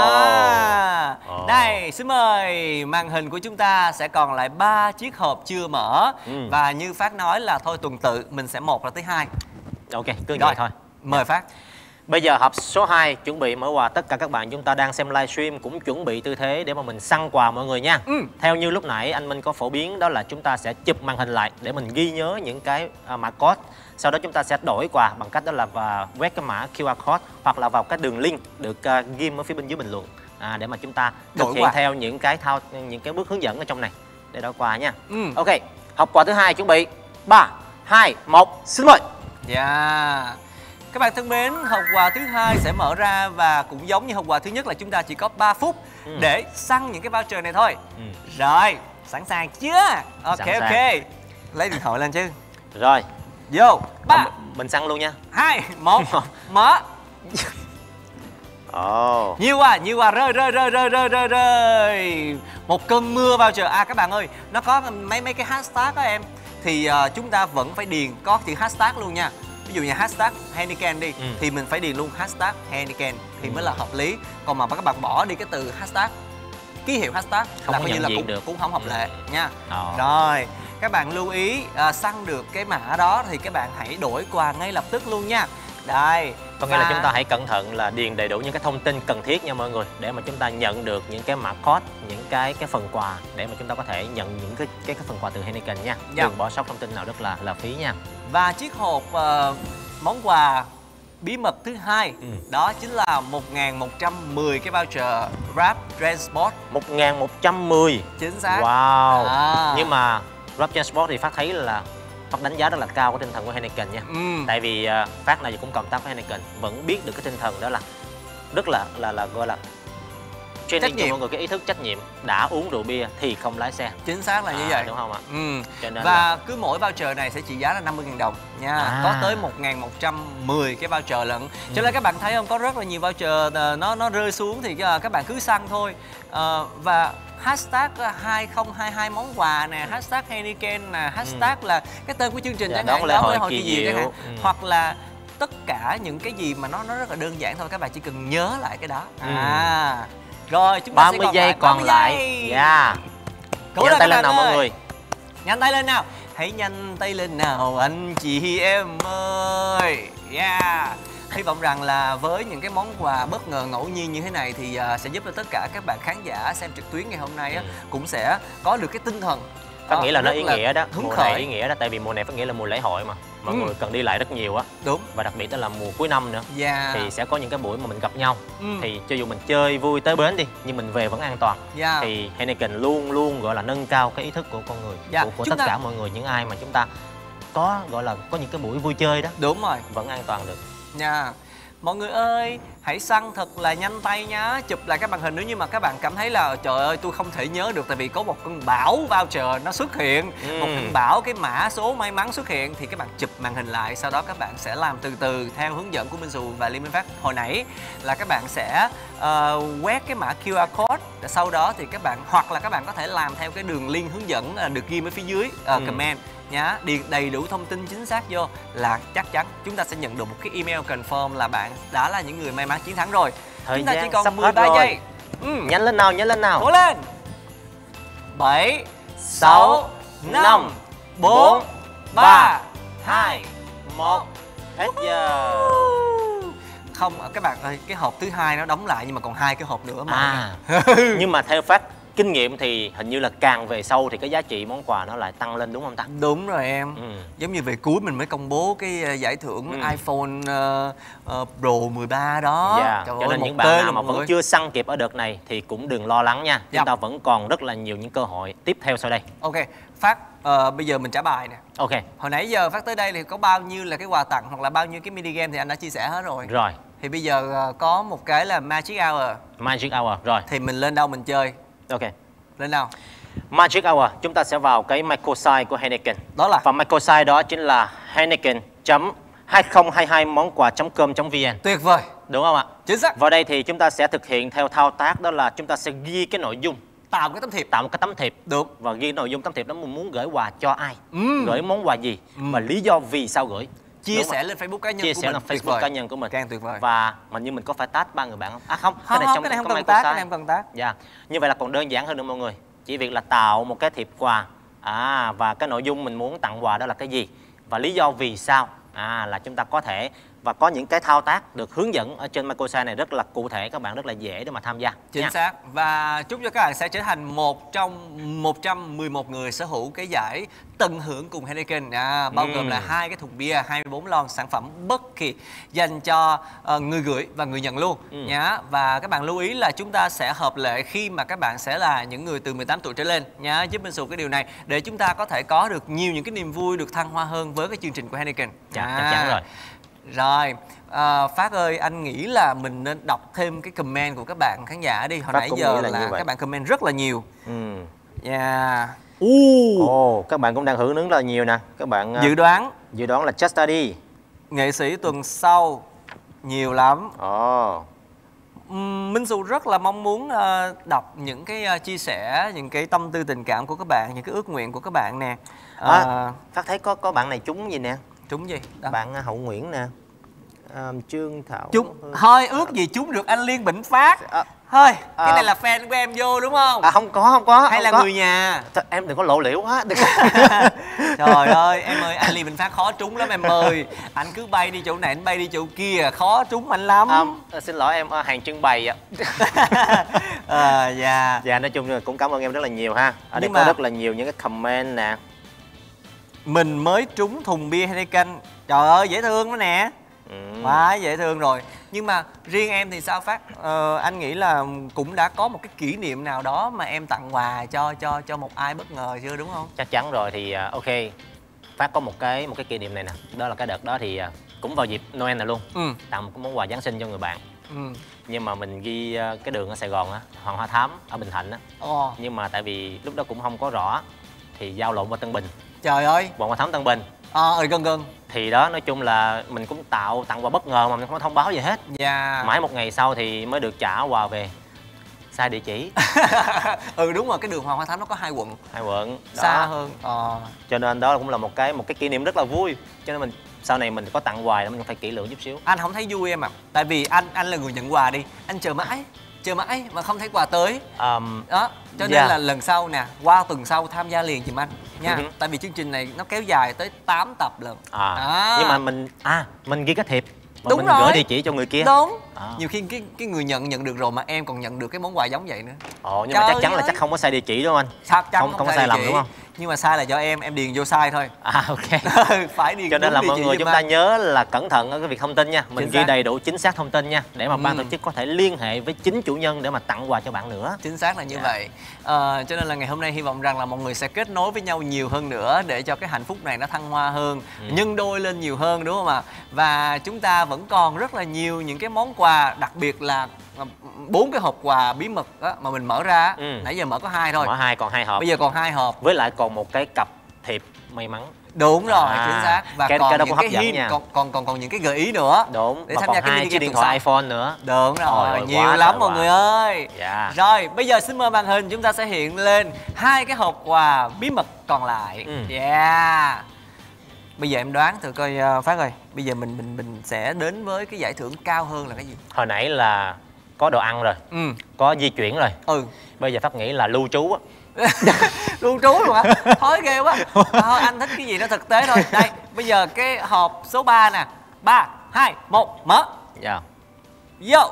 À, oh. Đây, xin mời màn hình của chúng ta sẽ còn lại ba chiếc hộp chưa mở. ừ. Và như Phát nói là thôi tuần tự mình sẽ một là tới hai. Ok, cứ vậy thôi. Mời Phát. Bây giờ hộp số hai chuẩn bị mở quà. Tất cả các bạn chúng ta đang xem livestream cũng chuẩn bị tư thế để mà mình săn quà mọi người nha. ừ. Theo như lúc nãy anh Minh có phổ biến, đó là chúng ta sẽ chụp màn hình lại để mình ghi nhớ những cái uh, mã code. Sau đó chúng ta sẽ đổi quà bằng cách đó là và quét cái mã Q R code hoặc là vào cái đường link được uh, ghi ở phía bên dưới bình luận à, để mà chúng ta thực hiện theo những cái thao những cái bước hướng dẫn ở trong này để đổi quà nha. ừ. Ok, hộp quà thứ hai chuẩn bị ba hai một, xin mời. Dạ. Yeah. Các bạn thân mến, hộp quà thứ hai sẽ mở ra và cũng giống như hộp quà thứ nhất là chúng ta chỉ có ba phút ừ. để săn những cái voucher này thôi. ừ. Rồi, sẵn sàng chưa? Ok sẵn ok. Sàng. Lấy điện thoại lên chứ. Rồi. Vô. Ba. Mình săn luôn nha. Hai, một, mở. Oh. Nhiều quá, nhiều quá, rơi rơi rơi rơi rơi rơi rơi. Một cơn mưa voucher. À các bạn ơi, nó có mấy mấy cái hashtag đó em. Thì uh, chúng ta vẫn phải điền có chữ hashtag luôn nha. Ví dụ như hashtag Heineken đi ừ. thì mình phải điền luôn hashtag Heineken thì ừ. mới là hợp lý. Còn mà các bạn bỏ đi cái từ hashtag, ký hiệu hashtag không là coi như là cũng, được. cũng không hợp lệ ừ. nha. Ờ. Rồi, các bạn lưu ý à, săn được cái mã đó thì các bạn hãy đổi quà ngay lập tức luôn nha. Đây. Có nghĩa và... là chúng ta hãy cẩn thận là điền đầy đủ những cái thông tin cần thiết nha mọi người, để mà chúng ta nhận được những cái mã code, những cái cái phần quà để mà chúng ta có thể nhận những cái cái, cái phần quà từ Heineken nha. Dạ. Đừng bỏ sót thông tin nào rất là là phí nha. Và chiếc hộp uh, món quà bí mật thứ hai ừ. đó chính là một nghìn một trăm mười cái voucher Rap Transport. một nghìn một trăm mười. Chính xác. Wow. À. Nhưng mà Rap Transport thì Phát thấy là Phát đánh giá rất là cao cái tinh thần của Heineken nha. ừ. Tại vì uh, Phát này cũng cộng tác với Heineken, vẫn biết được cái tinh thần đó là rất là là là gọi là training cho mọi người cái ý thức trách nhiệm. Đã uống rượu bia thì không lái xe. Chính xác là à, như vậy, đúng không ạ? ừ. Cho nên và là... cứ mỗi voucher này sẽ trị giá là năm mươi nghìn đồng nha. à. Có tới một nghìn một trăm mười cái voucher lận. ừ. Cho nên các bạn thấy không, có rất là nhiều voucher nó nó rơi xuống thì các bạn cứ săn thôi. à, Và hashtag hai không hai hai món quà nè, hashtag Heineken nè, hashtag ừ. là cái tên của chương trình chẳng hạn, đó lễ hội kỳ diệu chẳng hạn. ừ. Hoặc là tất cả những cái gì mà nó nó rất là đơn giản thôi, các bạn chỉ cần nhớ lại cái đó. ừ. À rồi, chúng ta ba mươi giây còn lại. Yeah. Nhanh tay lên nào mọi người. Nhanh tay lên nào. Hãy nhanh tay lên nào anh chị em ơi. Yeah. Hy vọng rằng là với những cái món quà bất ngờ ngẫu nhiên như thế này thì uh, sẽ giúp cho tất cả các bạn khán giả xem trực tuyến ngày hôm nay á, cũng sẽ có được cái tinh thần. Phát nghĩ là nó ý nghĩa đó, mùa này ý nghĩa đó, tại vì mùa này Phát nghĩ là mùa lễ hội mà mọi ừ. người cần đi lại rất nhiều á. Đúng. Và đặc biệt đó là mùa cuối năm nữa. Yeah. Thì sẽ có những cái buổi mà mình gặp nhau. ừ. Thì cho dù mình chơi vui tới bến đi, nhưng mình về vẫn an toàn. yeah. Thì Heineken luôn luôn gọi là nâng cao cái ý thức của con người, yeah. của, của tất ta... cả mọi người, những ai mà chúng ta có gọi là có những cái buổi vui chơi đó. Đúng rồi, vẫn an toàn được nha. yeah. Mọi người ơi, hãy săn thật là nhanh tay nhá. Chụp lại các màn hình nếu như mà các bạn cảm thấy là trời ơi tôi không thể nhớ được, tại vì có một cơn bão voucher nó xuất hiện, ừ. một cơn bão cái mã số may mắn xuất hiện, thì các bạn chụp màn hình lại. Sau đó các bạn sẽ làm từ từ theo hướng dẫn của Minh Xù và Liên Minh Phát hồi nãy, là các bạn sẽ uh, quét cái mã Q R code, sau đó thì các bạn hoặc là các bạn có thể làm theo cái đường link hướng dẫn uh, được ghi ở phía dưới uh, ừ. comment nhá, điền đầy đủ thông tin chính xác vô là chắc chắn chúng ta sẽ nhận được một cái email confirm là bạn đã là những người may mắn chiến thắng rồi. Thời chúng ta gian chỉ còn sắp mười ba hết rồi. giây. Ừ. Nhanh lên nào, nhanh lên nào. Cố lên. Bảy, sáu, năm, bốn, ba, hai, một. Hết giờ. Không, các bạn ơi, cái hộp thứ hai nó đóng lại nhưng mà còn hai cái hộp nữa mà. À. Nhưng mà theo Phát kinh nghiệm thì hình như là càng về sau thì cái giá trị món quà nó lại tăng lên đúng không ta? Đúng rồi em. Ừ. Giống như về cuối mình mới công bố cái giải thưởng ừ. iPhone uh, uh, Pro mười ba đó. Dạ. Cho nên những bạn nào mà vẫn chưa săn kịp ở đợt này thì cũng đừng lo lắng nha. Dạ. Chúng ta vẫn còn rất là nhiều những cơ hội tiếp theo sau đây. Ok, Phát, uh, bây giờ mình trả bài nè. Ok. Hồi nãy giờ Phát tới đây thì có bao nhiêu là cái quà tặng hoặc là bao nhiêu cái mini game thì anh đã chia sẻ hết rồi. Rồi. Thì bây giờ uh, có một cái là Magic Hour. Magic Hour, rồi. Thì mình lên đâu mình chơi? Ok. Lên đâu? Magic Hour, chúng ta sẽ vào cái microsite của Heineken. Đó là? Và microsite đó chính là heineken chấm hai không hai hai món quà chấm com chấm vn. Tuyệt vời. Đúng không ạ? Chính xác. Vào đây thì chúng ta sẽ thực hiện theo thao tác, đó là chúng ta sẽ ghi cái nội dung, tạo cái tấm thiệp, tạo một cái tấm thiệp. Được. Và ghi nội dung tấm thiệp đó mình muốn gửi quà cho ai, ừ. gửi món quà gì, ừ. và lý do vì sao gửi. Chia sẻ lên Facebook cá nhân chia của sẻ mình. lên Facebook cá nhân của mình. Càng tuyệt vời. Và mình như mình có phải tag ba người bạn không? À không, không cái này không, trong cái này không có cần tag, cái microsite. này không cần tag. Dạ. Như vậy là còn đơn giản hơn nữa mọi người. Chỉ việc là tạo một cái thiệp quà, à, và cái nội dung mình muốn tặng quà đó là cái gì và lý do vì sao, à, là chúng ta có thể, và có những cái thao tác được hướng dẫn ở trên microsite này rất là cụ thể, các bạn rất là dễ để mà tham gia. Chính nha. xác. Và chúc cho các bạn sẽ trở thành một trong một trăm mười một người sở hữu cái giải tận hưởng cùng Heineken, à, bao ừ. gồm là hai cái thùng bia, hai mươi bốn lon sản phẩm bất kỳ dành cho uh, người gửi và người nhận luôn ừ. nhá. Và các bạn lưu ý là chúng ta sẽ hợp lệ khi mà các bạn sẽ là những người từ mười tám tuổi trở lên nhá, giúp Minh Sù cái điều này để chúng ta có thể có được nhiều những cái niềm vui, được thăng hoa hơn với cái chương trình của Heineken. Dạ, à. chắc chắn rồi. Rồi, à, Phát ơi, anh nghĩ là mình nên đọc thêm cái comment của các bạn khán giả đi. Hồi Phát nãy giờ là, là các bạn comment rất là nhiều. Ừ. Yeah. Uh. Oh, các bạn cũng đang hưởng ứng rất là nhiều nè. Các bạn dự đoán dự đoán là Just Study, nghệ sĩ tuần sau nhiều lắm. Oh. uhm, Minh Sù rất là mong muốn uh, đọc những cái uh, chia sẻ, những cái tâm tư tình cảm của các bạn, những cái ước nguyện của các bạn nè. Uh, à, Phát thấy có có bạn này trúng gì nè. Trúng gì? Đó. Bạn Hậu Nguyễn nè, à, Trương Thảo. Trúng thôi, ước gì trúng được anh Liên Bỉnh Phát. À, thôi cái à, này là fan của em vô đúng không? À không có, không có. Hay không là có. người nhà? Thôi, em đừng có lộ liễu quá. Đừng. Trời ơi em ơi, anh Liên Bỉnh Phát khó trúng lắm em ơi. Anh cứ bay đi chỗ này, anh bay đi chỗ kia, khó trúng anh lắm. À, xin lỗi em, hàng trưng bày ạ. À, dạ. Dạ, nói chung là cũng cảm ơn em rất là nhiều ha. Ở đây Nhưng có mà... rất là nhiều những cái comment nè. Mình mới trúng thùng bia Heineken. Trời ơi dễ thương đó nè. Ừ. Quá dễ thương rồi. Nhưng mà riêng em thì sao Phát? Ờ, anh nghĩ là cũng đã có một cái kỷ niệm nào đó mà em tặng quà cho cho cho một ai bất ngờ chưa, đúng không? Chắc chắn rồi. Thì uh, ok, Phát có một cái một cái kỷ niệm này nè. Đó là cái đợt đó thì uh, cũng vào dịp Noel này luôn. Ừ. Tặng một cái món quà Giáng sinh cho người bạn. Ừ. Nhưng mà mình ghi uh, cái đường ở Sài Gòn á, Hoàng Hoa Thám ở Bình Thạnh á. Ồ. Nhưng mà tại vì lúc đó cũng không có rõ thì giao lộn qua Tân Bình. Trời ơi. Hoàng Hoa Thám Tân Bình. Ờ, à, gần gần. Thì đó, nói chung là mình cũng tạo tặng quà bất ngờ mà mình không có thông báo gì hết. Dạ. Yeah. Mãi một ngày sau thì mới được trả quà về. Sai địa chỉ. Ừ đúng rồi, cái đường Hoàng Hoa Thám nó có hai quận. Hai quận. Đó. Xa hơn. Ờ. Cho nên đó cũng là một cái một cái kỷ niệm rất là vui. Cho nên mình sau này mình có tặng quà mình phải kỹ lưỡng chút xíu. Anh không thấy vui em ạ. À. Tại vì anh anh là người nhận quà đi, anh chờ mãi. Chờ mãi mà không thấy quà tới. Um, đó, cho nên yeah. là lần sau nè, qua tuần sau tham gia liền giùm anh nha. Uh-huh. Tại vì chương trình này nó kéo dài tới tám tập lần. À. À. Nhưng mà mình à mình ghi cái thiệp và đúng mình rồi. gửi địa chỉ cho người kia. Đúng. À. Nhiều khi cái cái người nhận nhận được rồi mà em còn nhận được cái món quà giống vậy nữa. Ồ, nhưng Trời mà chắc chắn ơi. là chắc không có sai địa chỉ đúng không anh? Chắc chắn không, không, không có sai lầm đúng không? Nhưng mà sai là do em em điền vô sai thôi. À ok. Phải điền. Cho nên là mọi người chúng ta nhớ là cẩn thận ở cái việc thông tin nha. Mình ghi đầy đủ chính xác thông tin nha, để mà ban tổ chức có thể liên hệ với chính chủ nhân để mà tặng quà cho bạn nữa. Chính xác là như yeah. vậy. À, cho nên là ngày hôm nay hy vọng rằng là mọi người sẽ kết nối với nhau nhiều hơn nữa để cho cái hạnh phúc này nó thăng hoa hơn, ừ. nhân đôi lên nhiều hơn, đúng không ạ? Và chúng ta vẫn còn rất là nhiều những cái món quà, đặc biệt là bốn cái hộp quà bí mật đó mà mình mở ra. Ừ. Nãy giờ mở có hai thôi. Mở hai, còn hai hộp. Bây giờ còn hai hộp. Với lại còn một cái cặp thiệp may mắn. Đúng rồi, à, chính xác. Và cái, còn cái đó những cũng cái hấp dẫn hint, nha. còn còn còn còn những cái gợi ý nữa. Đúng. Để và tham còn gia cái hai mini chiếc game điện tuần thoại sau. iPhone nữa. Đúng rồi, Ôi, nhiều lắm mọi quá. người ơi. Dạ. Rồi, bây giờ xin mời màn hình chúng ta sẽ hiện lên hai cái hộp quà bí mật còn lại. Ừ. Yeah. Bây giờ em đoán thử coi uh, Phát ơi, bây giờ mình mình mình sẽ đến với cái giải thưởng cao hơn là cái gì? Hồi nãy là có đồ ăn rồi, ừ. có di chuyển rồi. Ừ. Bây giờ Pháp nghĩ là lưu trú á. Lưu trú luôn hả? Thói ghê quá. Thôi anh thích cái gì nó thực tế thôi. Đây, bây giờ cái hộp số ba nè. Ba, hai, một, mở. Dạ. Vô.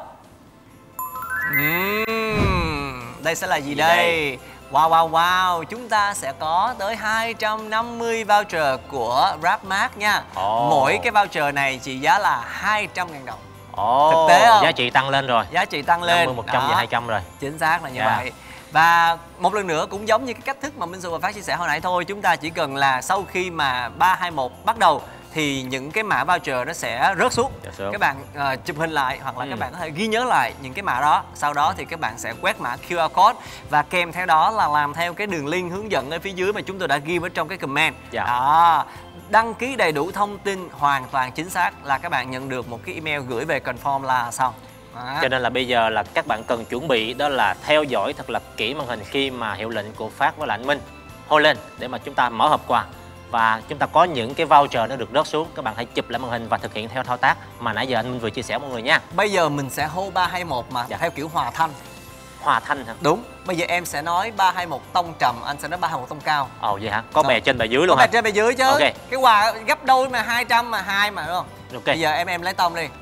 uhm, Đây sẽ là gì, gì đây? đây? Wow wow wow, chúng ta sẽ có tới hai trăm năm mươi voucher của GrabMart nha. oh. Mỗi cái voucher này trị giá là hai trăm ngàn đồng. oh. Thực tế không? Giá trị tăng lên rồi. Giá trị tăng lên năm mươi, một trăm và hai trăm rồi. Chính xác là như yeah. vậy. Và một lần nữa cũng giống như cái cách thức mà Minh Xu và Phát chia sẻ hồi nãy thôi. Chúng ta chỉ cần là sau khi mà ba, hai, một bắt đầu thì những cái mã voucher nó sẽ rớt xuống. Các bạn uh, chụp hình lại hoặc là ừ. các bạn có thể ghi nhớ lại những cái mã đó. Sau đó thì các bạn sẽ quét mã quy rờ code và kèm theo đó là làm theo cái đường link hướng dẫn ở phía dưới mà chúng tôi đã ghi ở trong cái comment. dạ. Đó. Đăng ký đầy đủ thông tin hoàn toàn chính xác là các bạn nhận được một cái email gửi về confirm là xong. À. Cho nên là bây giờ là các bạn cần chuẩn bị đó là theo dõi thật là kỹ màn hình khi mà hiệu lệnh của Phát với lại anh Minh hô lên để mà chúng ta mở hộp quà. Và chúng ta có những cái voucher nó được rớt xuống. Các bạn hãy chụp lại màn hình và thực hiện theo thao tác mà nãy giờ anh Minh vừa chia sẻ mọi người nha. Bây giờ mình sẽ hô ba, hai, một mà dạ. theo kiểu hòa thanh. Hòa thanh hả? Đúng. Bây giờ em sẽ nói ba, hai, một tông trầm, anh sẽ nói ba, hai, một tông cao. Ồ vậy hả? Có bè trên bè dưới luôn có hả? Bè trên bè dưới chứ. Okay. Cái quà gấp đôi mà hai trăm mà hai mà đúng không? Ok. Bây giờ em em lấy tông đi.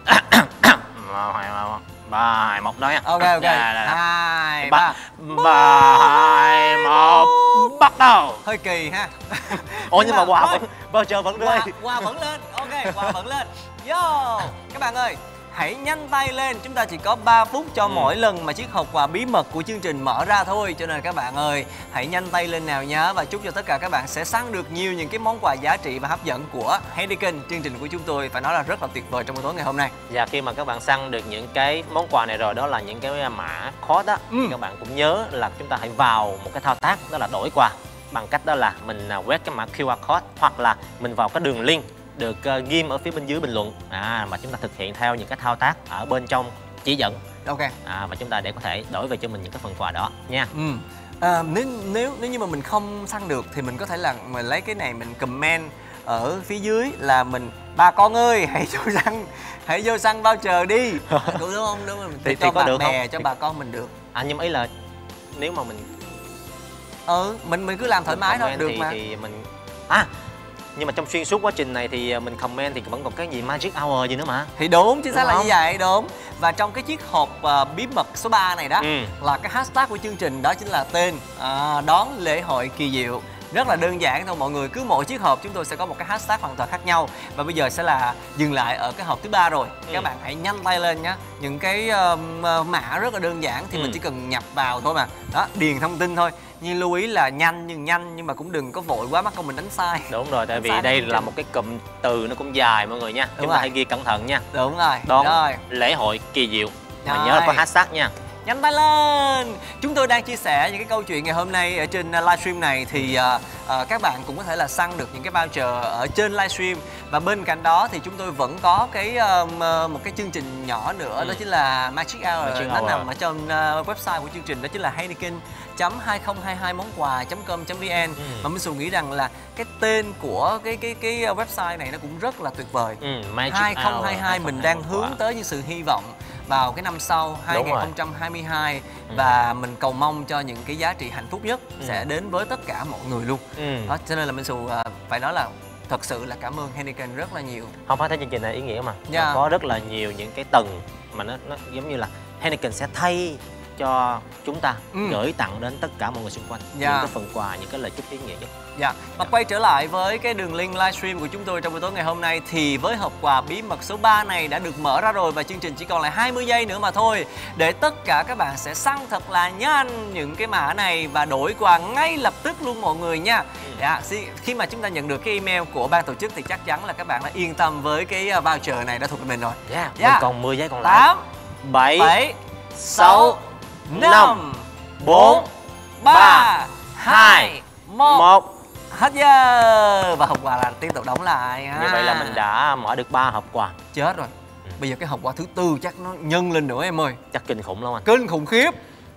Ba, hai, một nói nha. Ok ok. Hai, ba. Ba, hai, một. Bắt đầu. Hơi kỳ ha. Ủa nhưng mà quà vẫn voucher vẫn rơi. Quà vẫn lên. Ok, quà vẫn lên. Yo. Các bạn ơi, hãy nhanh tay lên, chúng ta chỉ có ba phút cho ừ. mỗi lần mà chiếc hộp quà bí mật của chương trình mở ra thôi. Cho nên các bạn ơi, hãy nhanh tay lên nào nhé. Và chúc cho tất cả các bạn sẽ săn được nhiều những cái món quà giá trị và hấp dẫn của Heineken. Chương trình của chúng tôi phải nói là rất là tuyệt vời trong buổi tối ngày hôm nay. Và khi mà các bạn săn được những cái món quà này rồi, đó là những cái mã code đó, ừ. thì các bạn cũng nhớ là chúng ta hãy vào một cái thao tác đó là đổi quà. Bằng cách đó là mình quét cái mã quy rờ code hoặc là mình vào cái đường link được uh, ghim ở phía bên dưới bình luận à, mà chúng ta thực hiện theo những cái thao tác ở bên trong chỉ dẫn. Ok. À, và chúng ta để có thể đổi về cho mình những cái phần quà đó nha. Ừ. À, nếu nếu nếu như mà mình không săn được thì mình có thể là mình lấy cái này mình comment ở phía dưới là mình bà con ơi hãy vô săn hãy vô săn voucher đi. Đúng không? Đúng không? Thì, cho thì có bạn được bè không? cho thì... bà con mình được. À nhưng mà ý là nếu mà mình ừ mình mình cứ làm thoải mái thôi được thì, mà. Thì mình à nhưng mà trong xuyên suốt quá trình này thì mình comment thì vẫn còn cái gì magic hour gì nữa mà. Thì đúng, chính xác là như vậy, đúng. Và trong cái chiếc hộp uh, bí mật số ba này đó ừ. là cái hashtag của chương trình đó chính là tên uh, đón lễ hội kỳ diệu. Rất là đơn giản thôi mọi người, cứ mỗi chiếc hộp chúng tôi sẽ có một cái hashtag hoàn toàn khác nhau. Và bây giờ sẽ là dừng lại ở cái hộp thứ ba rồi. ừ. Các bạn hãy nhanh tay lên nhé. Những cái uh, mã rất là đơn giản thì ừ. mình chỉ cần nhập vào thôi mà. Đó, điền thông tin thôi. Nhưng lưu ý là nhanh nhưng nhanh nhưng mà cũng đừng có vội quá mắc công mình đánh sai. Đúng rồi, tại vì đây là một cái cụm từ nó cũng dài mọi người nha. Đúng chúng ta hãy ghi cẩn thận nha. Đúng rồi. Đón rồi. lễ hội kỳ diệu. Mà nhớ là có hashtag nha. Nhanh tay lên. Chúng tôi đang chia sẻ những cái câu chuyện ngày hôm nay ở trên livestream này thì uh, uh, các bạn cũng có thể là săn được những cái voucher ở trên livestream. Và bên cạnh đó thì chúng tôi vẫn có cái uh, một cái chương trình nhỏ nữa, ừ. đó chính là Magic Hour. Magic nó hour. Nằm ở trong uh, website của chương trình, đó chính là Heineken chấm hai không hai hai món quà chấm com chấm vn. ừ. Mà Minh Xu nghĩ rằng là cái tên của cái cái cái website này nó cũng rất là tuyệt vời. ừ, hai không hai hai mình đang hướng tới những sự hy vọng vào cái năm sau hai không hai hai. ừ. Và mình cầu mong cho những cái giá trị hạnh phúc nhất ừ. sẽ đến với tất cả mọi người luôn. ừ. Đó, cho nên là Minh Xu uh, phải nói là thật sự là cảm ơn Heineken rất là nhiều. Không phải thấy chương trình này ý nghĩa mà. yeah. Nó có rất là nhiều những cái tầng mà nó, nó giống như là Heineken sẽ thay cho chúng ta ừ. gửi tặng đến tất cả mọi người xung quanh yeah. những cái phần quà, những cái lời chúc ý nghĩa nhất. Dạ. Và quay trở lại với cái đường link livestream của chúng tôi trong buổi tối ngày hôm nay thì với hộp quà bí mật số ba này đã được mở ra rồi và chương trình chỉ còn lại hai mươi giây nữa mà thôi để tất cả các bạn sẽ săn thật là nhanh những cái mã này và đổi quà ngay lập tức luôn mọi người nha. ừ. Dạ. Khi mà chúng ta nhận được cái email của ban tổ chức thì chắc chắn là các bạn đã yên tâm với cái voucher này đã thuộc về mình rồi. Dạ. Yeah. Yeah. Còn mười giây còn lại. tám, bảy, sáu, năm, bốn, ba, hai, một. Hết giờ. Và hộp quà là tiếp tục đóng lại ha. Như vậy là mình đã mở được ba hộp quà. Chết rồi. Ừ. Bây giờ cái hộp quà thứ tư chắc nó nhân lên nữa em ơi. Chắc kinh khủng lắm anh. Kinh khủng khiếp.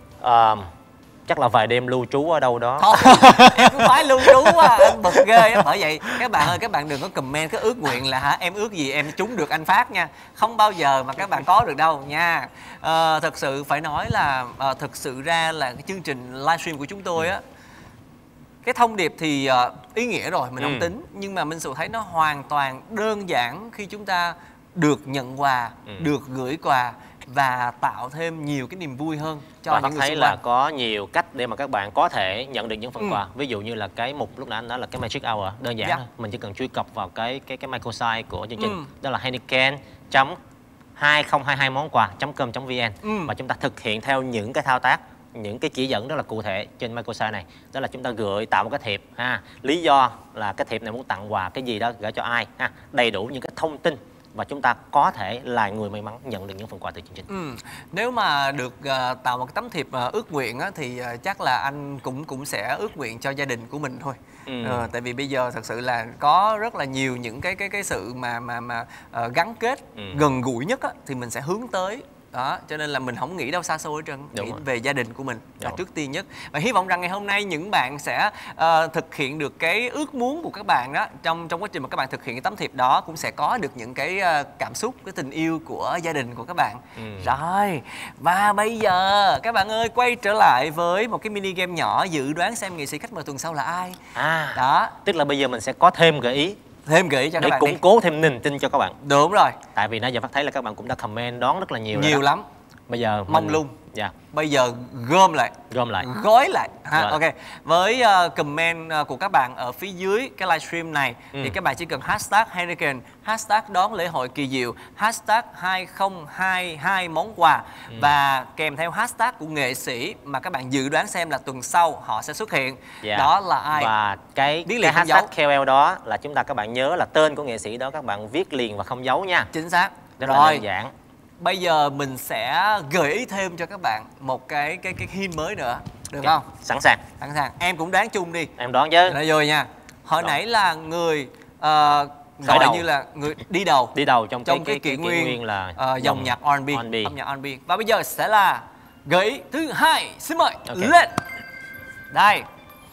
À, chắc là vài đêm lưu trú ở đâu đó. Thôi, em cứ phải lưu trú quá, anh bực ghê. Bởi vậy các bạn ơi, các bạn đừng có comment cái ước nguyện là hả em ước gì em trúng được anh phát nha. Không bao giờ mà các bạn có được đâu nha. À, thật sự phải nói là à, thực sự ra là cái chương trình livestream của chúng tôi á, cái thông điệp thì uh, ý nghĩa rồi mình ừ. không tính, nhưng mà Minh Sửu thấy nó hoàn toàn đơn giản khi chúng ta được nhận quà, ừ. được gửi quà và tạo thêm nhiều cái niềm vui hơn cho và những người thấy xung là quanh. có nhiều cách để mà các bạn có thể nhận được những phần ừ. quà. Ví dụ như là cái mục lúc nãy anh nói là cái Magic Hour đơn giản thôi. Mình chỉ cần truy cập vào cái cái cái microsite của chương trình, ừ. đó là heineken chấm hai không hai hai món quà chấm com chấm vn, ừ. và chúng ta thực hiện theo những cái thao tác, những cái chỉ dẫn rất là cụ thể trên microsite này. Đó là chúng ta gửi tạo một cái thiệp ha, lý do là cái thiệp này muốn tặng quà cái gì đó, gửi cho ai ha, đầy đủ những cái thông tin và chúng ta có thể là người may mắn nhận được những phần quà từ chương trình. Ừ. Nếu mà được uh, tạo một cái tấm thiệp uh, ước nguyện á, thì uh, chắc là anh cũng cũng sẽ ước nguyện cho gia đình của mình thôi. Ừ. Uh, tại vì bây giờ thật sự là có rất là nhiều những cái cái cái sự mà mà mà uh, gắn kết ừ. gần gũi nhất á, thì mình sẽ hướng tới. Đó, cho nên là mình không nghĩ đâu xa xôi hết trơn, nghĩ về gia đình của mình là trước tiên nhất. Và hy vọng rằng ngày hôm nay những bạn sẽ uh, thực hiện được cái ước muốn của các bạn đó. Trong trong quá trình mà các bạn thực hiện cái tấm thiệp đó cũng sẽ có được những cái uh, cảm xúc, cái tình yêu của gia đình của các bạn. ừ. Rồi, và bây giờ các bạn ơi, quay trở lại với một cái mini game nhỏ dự đoán xem nghệ sĩ khách mời tuần sau là ai. À, đó, tức là bây giờ mình sẽ có thêm gợi ý, thêm gợi ý cho để các bạn củng đi. cố thêm niềm tin cho các bạn. Đúng rồi. Tại vì nãy giờ Phát thấy là các bạn cũng đã comment đón rất là nhiều nhiều rồi lắm. Bây giờ mông mình... lung. Dạ. Bây giờ gom lại, gom lại, gói lại ha. Rồi. Ok. Với uh, comment uh, của các bạn ở phía dưới cái livestream này, ừ. thì các bạn chỉ cần hashtag Heineken, hashtag đón lễ hội kỳ diệu, hashtag hai không hai hai món quà, ừ. và kèm theo hashtag của nghệ sĩ mà các bạn dự đoán xem là tuần sau họ sẽ xuất hiện. Dạ. Đó là ai? Và cái, viết cái hashtag K O L đó là chúng ta các bạn nhớ là tên của nghệ sĩ đó các bạn viết liền và không giấu nha. Chính xác. Rất Rồi. là đơn giản. Bây giờ mình sẽ gợi ý thêm cho các bạn một cái cái cái hint mới nữa, được okay. không? Sẵn sàng. Sẵn sàng. Em cũng đoán chung đi. Em đoán chứ. Rồi rồi nha. Hồi Rồi. nãy là người uh, gọi đầu. như là người đi đầu. Đi đầu trong, trong cái, cái, cái kỷ nguyên, nguyên là uh, dòng nhạc R and B, R and B. âm nhạc R and B. Và bây giờ sẽ là gợi ý thứ hai. Xin mời okay. lên. Đây.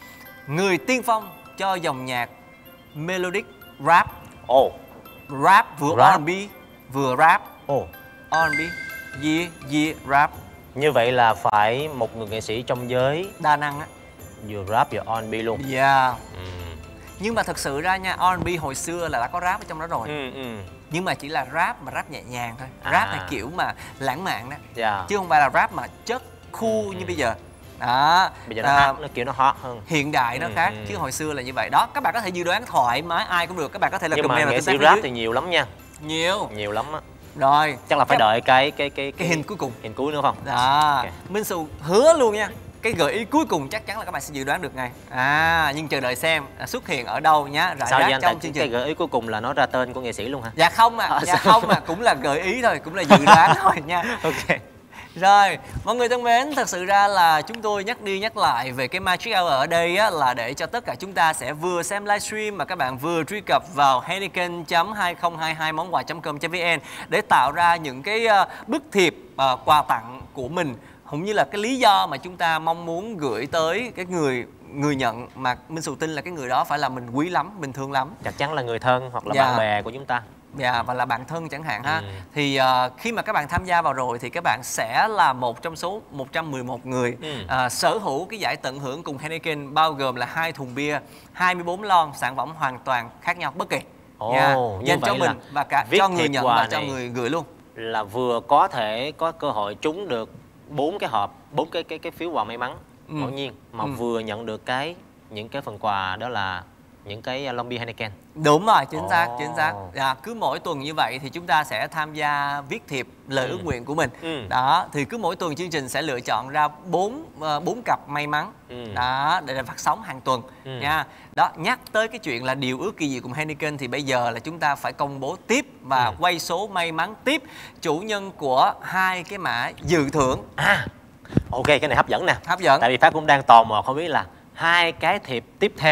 Người tiên phong cho dòng nhạc melodic rap. Ồ. Oh. Rap vừa rap. R and B vừa rap. Ồ. Oh. R and B, yeah, yeah, rap. Như vậy là phải một người nghệ sĩ trong giới đa năng á, vừa rap vừa R and B luôn. Yeah. Ừ. Nhưng mà thật sự ra nha, R and B hồi xưa là đã có rap ở trong đó rồi. Ừ, ừ. Nhưng mà chỉ là rap mà rap nhẹ nhàng thôi. À. Rap là kiểu mà lãng mạn đó. Yeah. Chứ không phải là rap mà chất cool ừ, như ừ. bây giờ. Đó. Bây giờ nó, à, hot, nó kiểu nó hot hơn. Hiện đại nó ừ, khác, ừ. chứ hồi xưa là như vậy. Đó, các bạn có thể dự đoán thoải mái, ai cũng được. Các bạn có thể là nhưng comment mà nghệ sĩ rap dưới. Thì nhiều lắm nha. Nhiều. Nhiều lắm á. Rồi. Chắc là phải các... đợi cái cái cái cái hình cuối cùng. Hình cuối nữa không? Đó. Okay. Minh Sửu hứa luôn nha. Cái gợi ý cuối cùng chắc chắn là các bạn sẽ dự đoán được ngay. À, nhưng chờ đợi xem xuất hiện ở đâu nhá. Rải Sao rác anh? trong Tại chương cái trình. gợi ý cuối cùng là nó ra tên của nghệ sĩ luôn hả? Dạ không à, à dạ không à, cũng là gợi ý thôi, cũng là dự đoán thôi nha. Ok. Rồi, mọi người thân mến, thật sự ra là chúng tôi nhắc đi nhắc lại về cái Magic Hour ở đây á, là để cho tất cả chúng ta sẽ vừa xem livestream mà các bạn vừa truy cập vào heineken chấm hai không hai hai món quà chấm com chấm vn để tạo ra những cái uh, bức thiệp uh, quà tặng của mình, cũng như là cái lý do mà chúng ta mong muốn gửi tới cái người người nhận, mà Minh Sửu tin là cái người đó phải là mình quý lắm, bình thường lắm. Chắc chắn là người thân hoặc là dạ. bạn bè của chúng ta. Dạ, và là bạn thân chẳng hạn ha. Ừ. Thì uh, khi mà các bạn tham gia vào rồi thì các bạn sẽ là một trong số một trăm mười một người ừ. uh, sở hữu cái giải tận hưởng cùng Heineken, bao gồm là hai thùng bia, hai mươi bốn lon sản phẩm hoàn toàn khác nhau bất kỳ. Ồ, yeah. như dành vậy cho mình và cả cho người nhận và cho người gửi luôn. Là vừa có thể có cơ hội trúng được bốn cái hộp, bốn cái cái cái phiếu quà may mắn ừ. ngẫu nhiên, mà ừ. vừa nhận được cái những cái phần quà đó là những cái lon bia Heineken. Đúng rồi, chính oh. xác, chính xác. À, cứ mỗi tuần như vậy thì chúng ta sẽ tham gia viết thiệp lời ừ. ước nguyện của mình. Ừ. Đó, thì cứ mỗi tuần chương trình sẽ lựa chọn ra bốn bốn cặp may mắn. Ừ. Đó, để phát sóng hàng tuần ừ. nha. Đó, nhắc tới cái chuyện là điều ước kỳ diệu cùng Heineken thì bây giờ là chúng ta phải công bố tiếp và ừ. quay số may mắn tiếp chủ nhân của hai cái mã dự thưởng. À, ok, cái này hấp dẫn nè. Hấp dẫn. Tại vì Phát cũng đang tò mò không biết là hai cái thiệp tiếp theo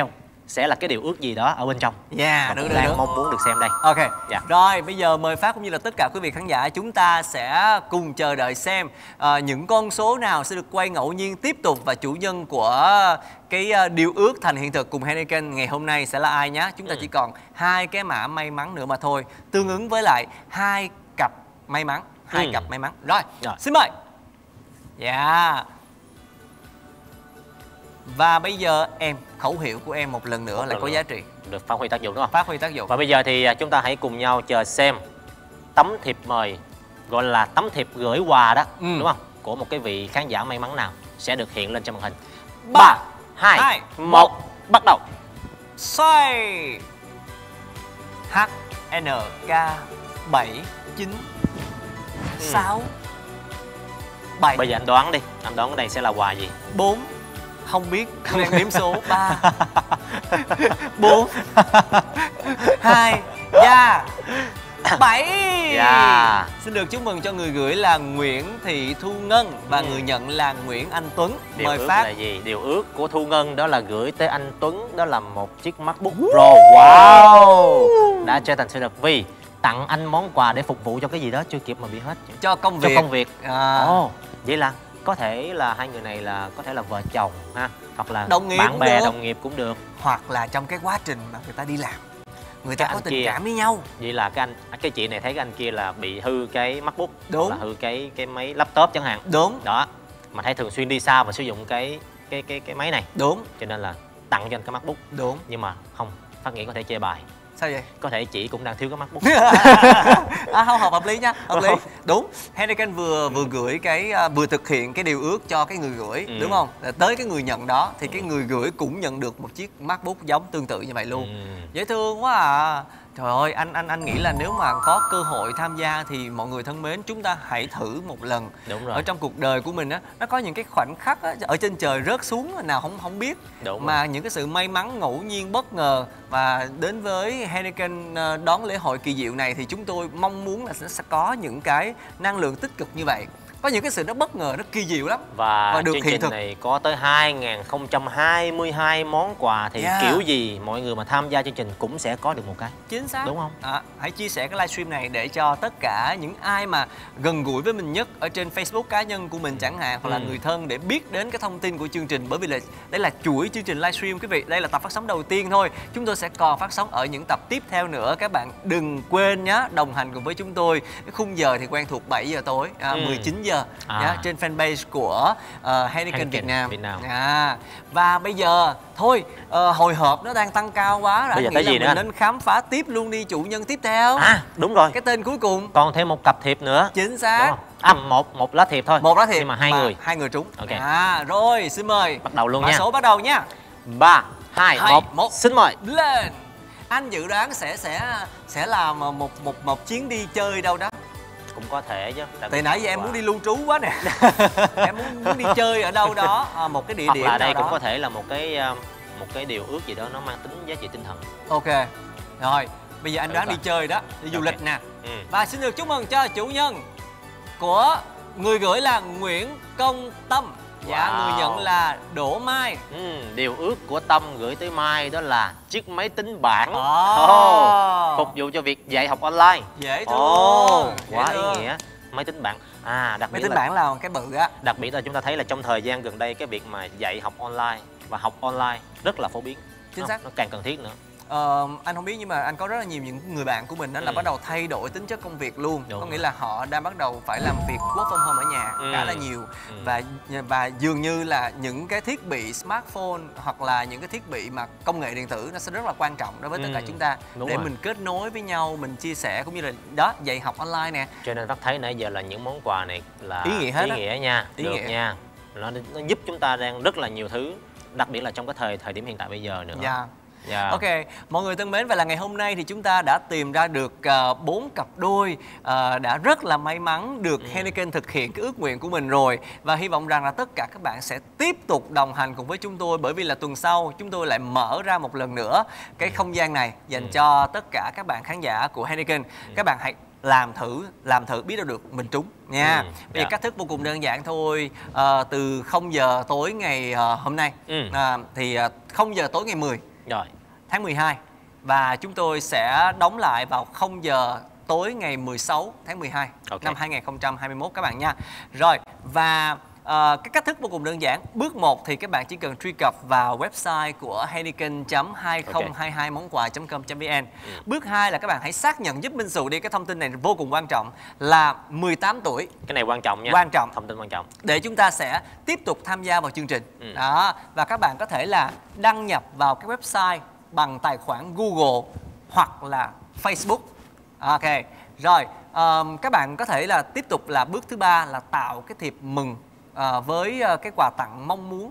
sẽ là cái điều ước gì đó ở bên trong. Yeah, và được, cũng được, đang được. mong muốn được xem đây. Ok. Dạ. Rồi bây giờ mời Phát cũng như là tất cả quý vị khán giả, chúng ta sẽ cùng chờ đợi xem uh, những con số nào sẽ được quay ngẫu nhiên tiếp tục, và chủ nhân của cái uh, điều ước thành hiện thực cùng Heineken ngày hôm nay sẽ là ai nhé. Chúng ta ừ. chỉ còn hai cái mã may mắn nữa mà thôi, tương ứng với lại hai cặp may mắn, hai ừ. cặp may mắn. Rồi, Rồi. xin mời. Dạ. Yeah. Và bây giờ em, khẩu hiệu của em một lần nữa một lại lần có nữa. giá trị. Được phát huy tác dụng đúng không? Phát huy tác dụng. Và bây giờ thì chúng ta hãy cùng nhau chờ xem tấm thiệp mời, gọi là tấm thiệp gửi quà đó, ừ. đúng không? Của một cái vị khán giả may mắn nào sẽ được hiện lên trên màn hình. Ba, hai, một, bắt đầu. Xoay. H N K bảy chín sáu bảy. Bây giờ anh đoán đi, anh đoán ở đây sẽ là quà gì? Bốn. Không biết, không đang đếm số. Ba, bốn, hai, da, bảy. Yeah. Xin được chúc mừng cho người gửi là Nguyễn Thị Thu Ngân và ừ. người nhận là Nguyễn Anh Tuấn. Điều Mời ước Phát. là gì? Điều ước của Thu Ngân đó là gửi tới anh Tuấn, đó là một chiếc MacBook Pro. Wow, đã trở thành sự thật vì tặng anh món quà để phục vụ cho cái gì đó chưa kịp mà bị hết. Cho công việc. Cho công việc. À. Oh, vậy là có thể là hai người này là có thể là vợ chồng ha, hoặc là đồng nghiệp bạn bè được. đồng nghiệp cũng được, hoặc là trong cái quá trình mà người ta đi làm người ta cái có tình kia, cảm với nhau. Vậy là cái anh cái chị này thấy cái anh kia là bị hư cái MacBook, đúng, hoặc là hư cái cái máy laptop chẳng hạn, đúng đó, mà thấy thường xuyên đi xa và sử dụng cái cái cái cái máy này, đúng, cho nên là tặng cho anh cái MacBook, đúng, nhưng mà không, Phát nghĩ có thể chê bài. Sao vậy? Có thể chị cũng đang thiếu cái MacBook. À, không, hợp hợp lý nha, hợp lý. Đúng, Heineken vừa vừa gửi cái uh, vừa thực hiện cái điều ước cho cái người gửi, ừ. đúng không? Tới cái người nhận đó thì ừ. cái người gửi cũng nhận được một chiếc MacBook giống tương tự như vậy luôn. Ừ. Dễ thương quá à. Trời ơi, anh anh anh nghĩ là nếu mà có cơ hội tham gia thì mọi người thân mến, chúng ta hãy thử một lần. Đúng rồi. Ở trong cuộc đời của mình á, nó có những cái khoảnh khắc á, ở trên trời rớt xuống nào không không biết. Đúng mà rồi. những cái sự may mắn ngẫu nhiên bất ngờ, và đến với Heineken đón lễ hội kỳ diệu này thì chúng tôi mong muốn là sẽ có những cái năng lượng tích cực như vậy. Có những cái sự nó bất ngờ, nó kỳ diệu lắm. Và, và được chương hiện trình thực. này có tới hai nghìn không trăm hai mươi hai món quà thì yeah. kiểu gì mọi người mà tham gia chương trình cũng sẽ có được một cái. Chính xác. Đúng không? À, hãy chia sẻ cái livestream này để cho tất cả những ai mà gần gũi với mình nhất ở trên Facebook cá nhân của mình chẳng hạn, hoặc là ừ. người thân, để biết đến cái thông tin của chương trình. Bởi vì là đây là chuỗi chương trình livestream quý vị. Đây là tập phát sóng đầu tiên thôi. Chúng tôi sẽ còn phát sóng ở những tập tiếp theo nữa. Các bạn đừng quên nhé, đồng hành cùng với chúng tôi. Cái khung giờ thì quen thuộc bảy giờ tối, à, ừ. mười chín giờ à. nhá, trên fanpage của uh, Heineken, Heineken Việt Nam. Việt Nam. À, và bây giờ thôi, uh, hồi hộp nó đang tăng cao quá rồi. Bây giờ nghĩ tới là gì nữa mình anh? nên khám phá tiếp luôn đi chủ nhân tiếp theo. À, đúng rồi. Cái tên cuối cùng. Còn thêm một cặp thiệp nữa. Chính xác. À, một một lá thiệp thôi. Một lá thiệp. Nhưng mà hai mà người. Hai người trúng. Okay. À, rồi, xin mời. Bắt đầu luôn Mã nha. số bắt đầu nha. Ba, hai, một. Xin mời. Lên. Anh dự đoán sẽ sẽ sẽ làm một một một chuyến đi chơi đâu đó. Cũng có thể chứ. Từ nãy giờ em muốn đi lưu trú quá nè. Em muốn, muốn đi chơi ở đâu đó, à, một cái địa Hoặc điểm là nào đây đó. cũng có thể là một cái một cái điều ước gì đó nó mang tính giá trị tinh thần. Ok. Rồi, bây giờ anh đoán đi chơi đó, đi du okay. lịch nè. Ừ. Và xin được chúc mừng cho chủ nhân của người gửi là Nguyễn Công Tâm. Dạ, wow. Người nhận là Đỗ Mai. Ừ, điều ước của Tâm gửi tới Mai đó là chiếc máy tính bảng. Oh. Oh, phục vụ cho việc dạy học online. Dễ thương. Oh, quá ý nghĩa. Máy tính bảng. À, đặc máy biệt tính là, bảng là cái bự á. Đặc biệt là chúng ta thấy là trong thời gian gần đây cái việc mà dạy học online và học online rất là phổ biến. Chính xác. Nó càng cần thiết nữa. Ờ, anh không biết nhưng mà anh có rất là nhiều những người bạn của mình đó ừ. là bắt đầu thay đổi tính chất công việc luôn. Đúng. Có nghĩa là họ đang bắt đầu phải làm việc work from home ở nhà ừ. khá là nhiều ừ. và và dường như là những cái thiết bị smartphone hoặc là những cái thiết bị mà công nghệ điện tử nó sẽ rất là quan trọng đối với ừ. tất cả chúng ta. Đúng để rồi. Mình kết nối với nhau, mình chia sẻ cũng như là đó dạy học online nè. Cho nên Phát thấy nãy giờ là những món quà này là ý nghĩa hết ý nghĩa nha, ý được nghĩa. nha. Nó, nó giúp chúng ta đang rất là nhiều thứ, đặc biệt là trong cái thời thời điểm hiện tại bây giờ nữa. Dạ. Yeah. Ok, mọi người thân mến, và là ngày hôm nay thì chúng ta đã tìm ra được bốn uh, cặp đôi uh, đã rất là may mắn được ừ. Heineken thực hiện cái ước nguyện của mình rồi. Và hy vọng rằng là tất cả các bạn sẽ tiếp tục đồng hành cùng với chúng tôi, bởi vì là tuần sau chúng tôi lại mở ra một lần nữa cái ừ. không gian này dành ừ. cho tất cả các bạn khán giả của Heineken. Ừ. Các bạn hãy làm thử, làm thử biết đâu được mình trúng nha. Ừ, bây giờ cách thức vô cùng đơn giản thôi. À, từ không giờ tối ngày uh, hôm nay ừ. à, thì uh, không giờ tối ngày mười rồi tháng mười hai. Và chúng tôi sẽ đóng lại vào không giờ tối ngày mười sáu tháng mười hai okay. năm hai nghìn không trăm hai mươi mốt các bạn nha. Rồi, và uh, cái cách thức vô cùng đơn giản. Bước một thì các bạn chỉ cần truy cập vào website của heineken chấm hai không hai hai món quà chấm com chấm vn. ừ. Bước hai là các bạn hãy xác nhận giúp Minh Sù đi, cái thông tin này vô cùng quan trọng, là mười tám tuổi. Cái này quan trọng nha. Quan trọng. Thông tin quan trọng. Để chúng ta sẽ tiếp tục tham gia vào chương trình. ừ. Đó, và các bạn có thể là đăng nhập vào cái website bằng tài khoản Google hoặc là Facebook. Ok. Rồi, um, các bạn có thể là tiếp tục là bước thứ ba là tạo cái thiệp mừng uh, với uh, cái quà tặng mong muốn,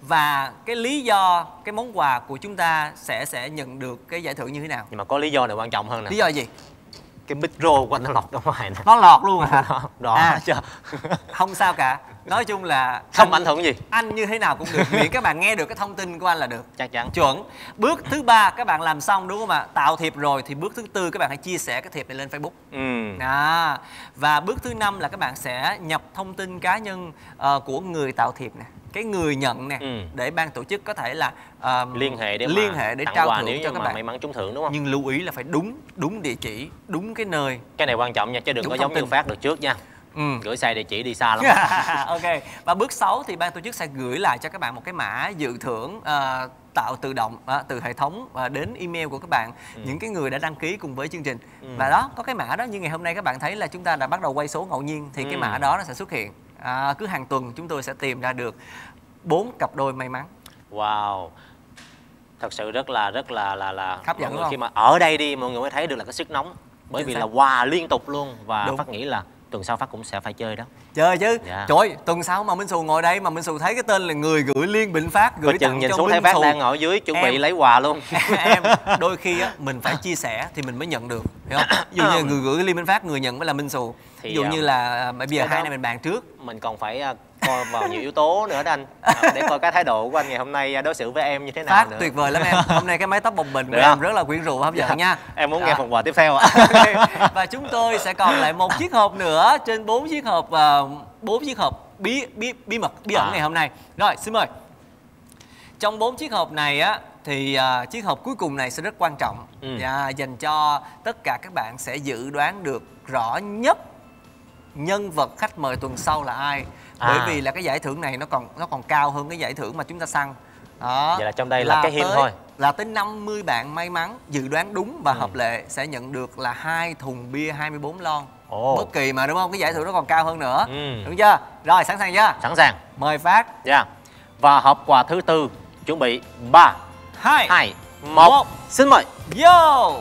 và cái lý do cái món quà của chúng ta sẽ sẽ nhận được cái giải thưởng như thế nào. Nhưng mà có lý do này quan trọng hơn nè. Lý do gì? Cái micro của anh nó lọt ra ngoài nè. Nó lọt luôn hả? Đó, à, chưa? Không sao cả. Nói chung là không ảnh hưởng gì. Anh như thế nào cũng được, miễn các bạn nghe được cái thông tin của anh là được. Chắc chắn. Chuẩn. Bước thứ ba các bạn làm xong đúng không ạ? Tạo thiệp rồi thì bước thứ tư các bạn hãy chia sẻ cái thiệp này lên Facebook. Ừ. À, và bước thứ năm là các bạn sẽ nhập thông tin cá nhân uh, của người tạo thiệp nè, cái người nhận nè, ừ. để ban tổ chức có thể là uh, liên hệ để liên hệ để trao thưởng cho các bạn. May mắn trúng thưởng đúng không? Nhưng lưu ý là phải đúng đúng địa chỉ, đúng cái nơi. Cái này quan trọng nha, chứ đừng có giống như phát được trước nha. Ừ. Gửi sai địa chỉ đi xa lắm. Ok. Và bước sáu thì ban tổ chức sẽ gửi lại cho các bạn một cái mã dự thưởng uh, tạo tự động uh, từ hệ thống uh, đến email của các bạn, ừ. những cái người đã đăng ký cùng với chương trình. ừ. Và đó, có cái mã đó, như ngày hôm nay các bạn thấy là chúng ta đã bắt đầu quay số ngẫu nhiên thì ừ. cái mã đó nó sẽ xuất hiện. À, cứ hàng tuần chúng tôi sẽ tìm ra được bốn cặp đôi may mắn. Wow. Thật sự rất là rất là là là hấp dẫn không? Khi mà ở đây đi mọi người mới thấy được là cái sức nóng, bởi vì là quà liên tục luôn. Và Đúng. Phát nghĩ là tuần sau Phát cũng sẽ phải chơi đó. Chơi chứ. Dạ. Trời ơi, tuần sau mà Minh Sù ngồi đây mà Minh Sù thấy cái tên là người gửi Liên Bình Phát gửi tặng nhìn cho xuống Minh thấy Sù. Phát đang ở dưới chuẩn em, bị lấy quà luôn. Em đôi khi á mình phải chia sẻ thì mình mới nhận được, hiểu không? Ví dụ như người gửi Liên Bình Phát, người nhận mới là Minh Sù. Thì ví dụ như là bây giờ hai này mình bàn trước, mình còn phải coi vào nhiều yếu tố nữa đó anh, để coi cái thái độ của anh ngày hôm nay đối xử với em như thế nào. Phát nữa. Tuyệt vời lắm em. Hôm nay cái mái tóc bồng bềnh của em rất là quyến rũ và hấp dẫn dạ. nha. Em muốn đó. nghe phần quà tiếp theo ạ. Và chúng tôi sẽ còn lại một chiếc hộp nữa trên bốn chiếc hộp bốn uh, chiếc hộp bí bí bí mật bí ẩn à. ngày hôm nay. Rồi, xin mời. Trong bốn chiếc hộp này á thì uh, chiếc hộp cuối cùng này sẽ rất quan trọng, ừ. và dành cho tất cả các bạn sẽ dự đoán được rõ nhất nhân vật khách mời tuần sau là ai. À. Bởi vì là cái giải thưởng này nó còn nó còn cao hơn cái giải thưởng mà chúng ta săn. Đó. Vậy là trong đây là, là cái hiểm thôi. Là tới năm mươi bạn may mắn dự đoán đúng và ừ. hợp lệ sẽ nhận được là hai thùng bia hai mươi bốn lon. Ồ. Bất kỳ mà đúng không? Cái giải thưởng nó còn cao hơn nữa. Ừ. Đúng chưa? Rồi, sẵn sàng chưa? Sẵn sàng. Mời Phát. Dạ. Yeah. Và hộp quà thứ tư chuẩn bị ba, hai, hai, một. Xin mời. Vô.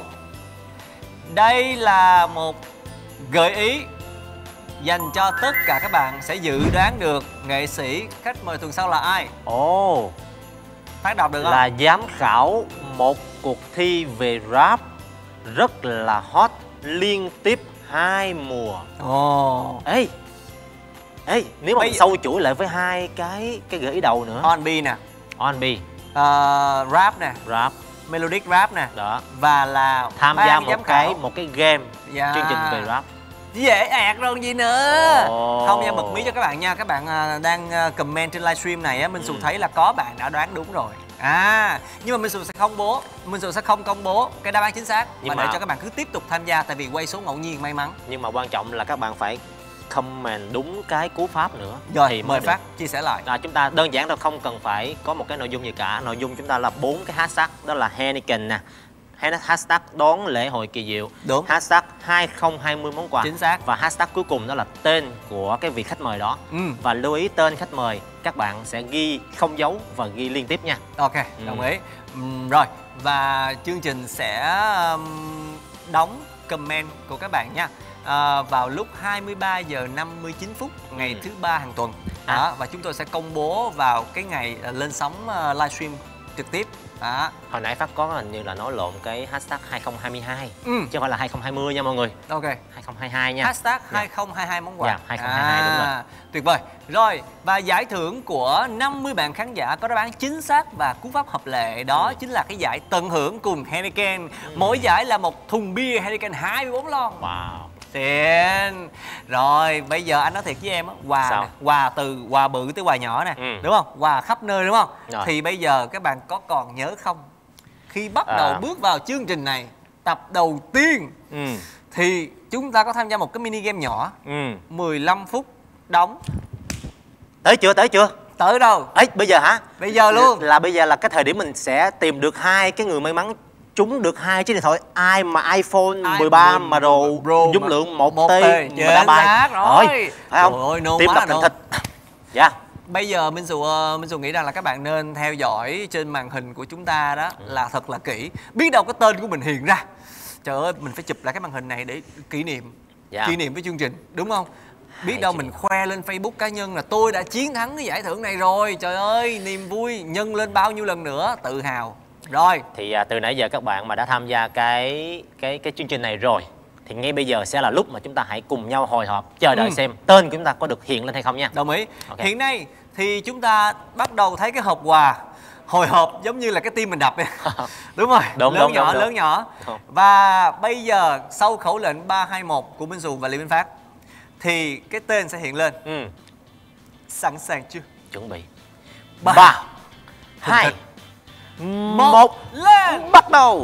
Đây là một gợi ý dành cho tất cả các bạn sẽ dự đoán được nghệ sĩ khách mời tuần sau là ai. Ồ. Oh. Phát đọc được không? Là giám khảo một cuộc thi về rap rất là hot liên tiếp hai mùa. Ồ. Oh. Ê. Ê, nếu mà Bây... sâu chuỗi lại với hai cái cái gợi ý đầu nữa. R and B nè. R and B. Uh, rap nè. Rap. Melodic rap nè. Đó. Và là tham gia một cái một cái game yeah. chương trình về rap. Dễ ạt rồi gì nữa. oh. Không nha, bật mí cho các bạn nha. Các bạn đang comment trên livestream này á, Minh Sù ừ. thấy là có bạn đã đoán đúng rồi. À, nhưng mà Minh Sù sẽ không bố Minh Sù sẽ không công bố cái đáp án chính xác, nhưng mà để cho các bạn cứ tiếp tục tham gia, tại vì quay số ngẫu nhiên may mắn. Nhưng mà quan trọng là các bạn phải comment đúng cái cú pháp nữa. Rồi thì mời Phát chia sẻ lại. À, chúng ta đơn giản thôi, không cần phải có một cái nội dung gì cả. Nội dung chúng ta là bốn cái hashtag, đó là Heineken nè, hashtag đón lễ hội kỳ diệu, đúng. Hashtag hai không hai không món quà, chính xác. Và hashtag cuối cùng đó là tên của cái vị khách mời đó. ừ. Và lưu ý tên khách mời các bạn sẽ ghi không dấu và ghi liên tiếp nha. Ok, ừ. đồng ý. uhm, Rồi, và chương trình sẽ um, đóng comment của các bạn nha. À, vào lúc hai mươi ba giờ năm mươi chín phút ngày ừ. thứ ba hàng tuần. à. Đó, và chúng tôi sẽ công bố vào cái ngày lên sóng uh, livestream trực tiếp. À. Hồi nãy Phát có hình như là nói lộn cái hashtag hai không hai hai, ừ. chứ không phải là hai không hai không nha mọi người. Ok, hai không hai hai nha. Hashtag yeah. hai không hai hai món quà. Yeah, hai không hai hai à, đúng rồi. Tuyệt vời. Rồi, và giải thưởng của năm mươi bạn khán giả có đáp án chính xác và cú pháp hợp lệ đó ừ. chính là cái giải tận hưởng cùng Heineken. ừ. Mỗi giải là một thùng bia Heineken hai mươi bốn lon. Wow. Tiền. Rồi, bây giờ anh nói thiệt với em á, quà nè, quà từ quà bự tới quà nhỏ nè, ừ. đúng không? Quà khắp nơi đúng không? Rồi. Thì bây giờ các bạn có còn nhớ không? khi bắt đầu à. bước vào chương trình này, tập đầu tiên ừ. thì chúng ta có tham gia một cái mini game nhỏ, ừ. mười lăm phút đóng. Tới chưa? Tới chưa? Tới đâu? Ấy, bây giờ hả? Bây giờ luôn. Là bây giờ là cái thời điểm mình sẽ tìm được hai cái người may mắn trúng được hai chiếc điện thoại ai mà iPhone mười ba mà đồ dung lượng một tê mà đã bài rồi. Phải không? Ôi, nôn Tim đập thành thịt. Dạ. Bây giờ Minh Sù uh, Minh Sù nghĩ rằng là các bạn nên theo dõi trên màn hình của chúng ta đó ừ. là thật là kỹ. Biết đâu cái tên của mình hiện ra. Trời ơi, mình phải chụp lại cái màn hình này để kỷ niệm. Dạ. Kỷ niệm với chương trình, đúng không? Biết Hay đâu chị. Mình khoe lên Facebook cá nhân là tôi đã chiến thắng cái giải thưởng này rồi. Trời ơi, niềm vui nhân lên bao nhiêu lần nữa, tự hào. Rồi. Thì à, từ nãy giờ các bạn mà đã tham gia cái cái cái chương trình này rồi thì ngay bây giờ sẽ là lúc mà chúng ta hãy cùng nhau hồi hộp chờ đợi ừ. xem tên của chúng ta có được hiện lên hay không nha. Đồng ý. Okay. Hiện nay thì chúng ta bắt đầu thấy cái hộp quà hồi hộp giống như là cái tim mình đập. Đúng rồi. Đúng, lớn đúng, nhỏ đúng, lớn đúng. nhỏ. Đúng. Và bây giờ sau khẩu lệnh ba hai một của Minh Sù và Lê Minh Phát thì cái tên sẽ hiện lên. Ừ. Sẵn sàng chưa? Chuẩn bị. Ba, hai, một, lên, bắt đầu.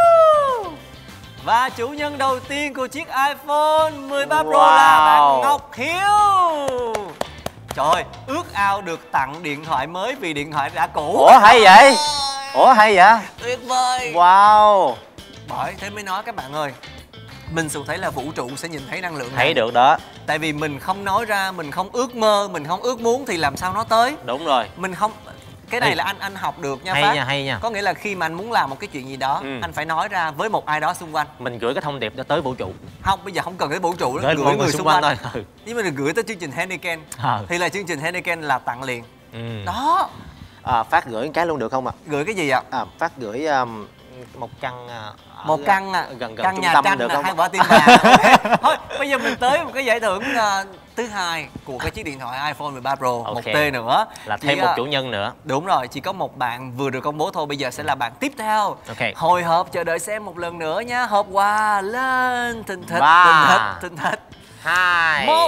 Và chủ nhân đầu tiên của chiếc iPhone mười ba Pro wow. là bạn Ngọc Hiếu. Trời ơi, ước ao được tặng điện thoại mới vì điện thoại đã cũ. Ủa hay vậy? Ủa hay vậy? Tuyệt vời. Wow. Bởi thế mới nói các bạn ơi, mình Sù thấy là vũ trụ sẽ nhìn thấy năng lượng này. Thấy được đó. Tại vì mình không nói ra, mình không ước mơ, mình không ước muốn thì làm sao nó tới. Đúng rồi. Mình không... Cái này Ê. là anh anh học được nha Phát. Hay nha, hay nha. Có nghĩa là khi mà anh muốn làm một cái chuyện gì đó, ừ. anh phải nói ra với một ai đó xung quanh. Mình gửi cái thông điệp đó tới vũ trụ. Không, bây giờ không cần tới vũ trụ đó, gửi, gửi người, người xung quanh, quanh thôi. Ừ. Nhưng mà được gửi tới chương trình Heineken. À. Thì là chương trình Heineken là tặng liền. Ừ. Đó. À, Phát gửi cái luôn được không ạ? À? Gửi cái gì ạ? À, Phát gửi um, một căn uh, một căn gần gần căn trung nhà tâm tranh được không? Hai quả tim vàng. Okay. Thôi, bây giờ mình tới một cái giải thưởng uh, thứ hai của cái chiếc điện thoại iPhone mười ba Pro, okay. một T nữa. Là thêm chỉ, một chủ nhân nữa. Đúng rồi, chỉ có một bạn vừa được công bố thôi, bây giờ sẽ là bạn tiếp theo. Okay. Hồi hộp chờ đợi xem một lần nữa nha. Hộp quà lên, thình thịch, thình thịch, thình thịch. Hai, một,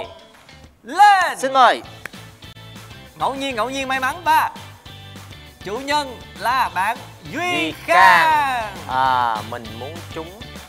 lên. Xin mời. Ngẫu nhiên, ngẫu nhiên may mắn ba. Chủ nhân là bạn Duy Khang. À, mình muốn trúng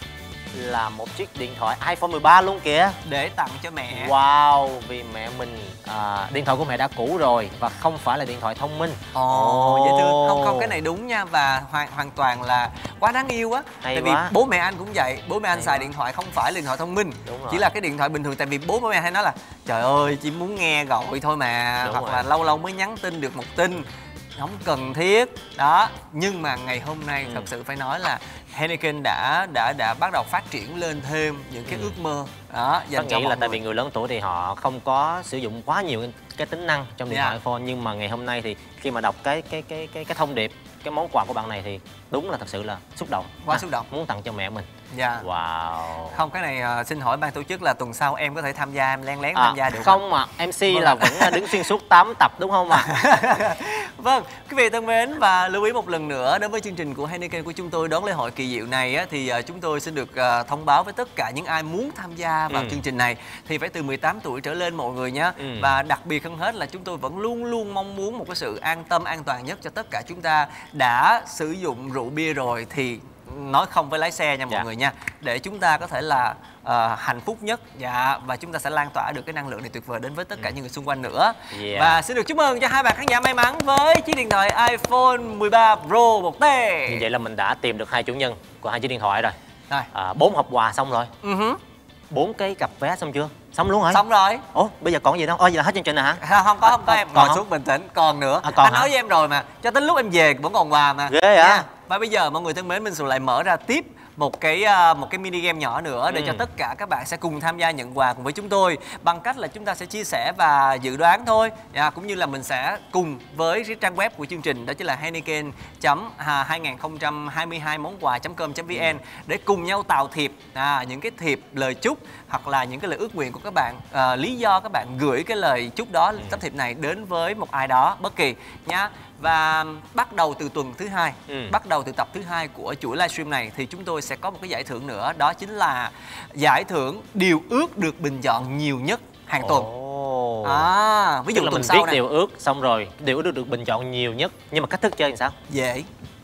là một chiếc điện thoại iPhone mười ba luôn kìa. Để tặng cho mẹ. Wow, vì mẹ mình à, điện thoại của mẹ đã cũ rồi và không phải là điện thoại thông minh. Ồ, oh, dễ thương. Không, không, cái này đúng nha. Và hoàn hoàn toàn là quá đáng yêu á. Tại vì quá. Bố mẹ anh cũng vậy. Bố mẹ anh hay xài quá. Điện thoại không phải là điện thoại thông minh. Chỉ là cái điện thoại bình thường. Tại vì bố mẹ hay nói là trời ơi, chỉ muốn nghe gọi thôi mà. Đúng Hoặc rồi. là lâu lâu mới nhắn tin được một tin, không cần thiết đó. Nhưng mà ngày hôm nay ừ. thật sự phải nói là Heineken đã đã đã bắt đầu phát triển lên thêm những cái ừ. ước mơ đó dành cho nghĩ mọi là người. Tại vì người lớn tuổi thì họ không có sử dụng quá nhiều cái, cái tính năng trong điện yeah. thoại iPhone, nhưng mà ngày hôm nay thì khi mà đọc cái cái cái cái cái thông điệp, cái món quà của bạn này thì đúng là thật sự là xúc động. Quá à, xúc động. Muốn tặng cho mẹ mình. Dạ. Wow. Không, cái này uh, xin hỏi ban tổ chức là tuần sau em có thể tham gia, em lén lén à, tham gia được không ạ? À, em xê vâng. là vẫn đứng xuyên suốt tám tập đúng không ạ? À? Vâng, quý vị thân mến, và lưu ý một lần nữa đối với chương trình của Heineken của chúng tôi đón lễ hội kỳ diệu này á, thì uh, chúng tôi xin được uh, thông báo với tất cả những ai muốn tham gia vào ừ. chương trình này thì phải từ mười tám tuổi trở lên mọi người nhé. Ừ. Và đặc biệt hơn hết là chúng tôi vẫn luôn luôn mong muốn một cái sự an tâm an toàn nhất cho tất cả chúng ta. Đã sử dụng rượu bia rồi thì nói không với lái xe nha mọi dạ. người nha, để chúng ta có thể là uh, hạnh phúc nhất. Dạ. Và chúng ta sẽ lan tỏa được cái năng lượng này tuyệt vời đến với tất cả ừ. những người xung quanh nữa. Yeah. Và xin được chúc mừng cho hai bạn khán giả may mắn với chiếc điện thoại iPhone mười ba Pro một T. Như vậy là mình đã tìm được hai chủ nhân của hai chiếc điện thoại rồi. Rồi. À, bốn hộp quà xong rồi. Uh-huh. bốn cái cặp vé xong chưa? Xong luôn rồi. Xong rồi. Ủa, bây giờ còn gì đâu? Ồ, vậy là hết chương trình rồi hả? À, không có, không có à, em. Ngồi xuống bình tĩnh, còn nữa. À, còn anh hả? Nói với em rồi mà, cho tới lúc em về vẫn còn quà mà. Ghê hả? Và bây giờ mọi người thân mến, mình sẽ lại mở ra tiếp một cái một cái mini game nhỏ nữa để ừ. cho tất cả các bạn sẽ cùng tham gia nhận quà cùng với chúng tôi bằng cách là chúng ta sẽ chia sẻ và dự đoán thôi. À, cũng như là mình sẽ cùng với cái trang web của chương trình, đó chính là heineken chấm hai không hai hai món quà chấm com chấm vn ừ. để cùng nhau tạo thiệp, à, những cái thiệp lời chúc hoặc là những cái lời ước nguyện của các bạn, à, lý do các bạn gửi cái lời chúc đó, ừ. tấm thiệp này đến với một ai đó bất kỳ nhá. Và bắt đầu từ tuần thứ hai, ừ. bắt đầu từ tập thứ hai của chuỗi livestream này thì chúng tôi sẽ có một cái giải thưởng nữa, đó chính là giải thưởng điều ước được bình chọn nhiều nhất hàng tuần. Oh. À, ví dụ là tuần mình sau viết này điều ước xong rồi điều ước được, được bình chọn nhiều nhất, nhưng mà cách thức chơi thì sao? Dễ.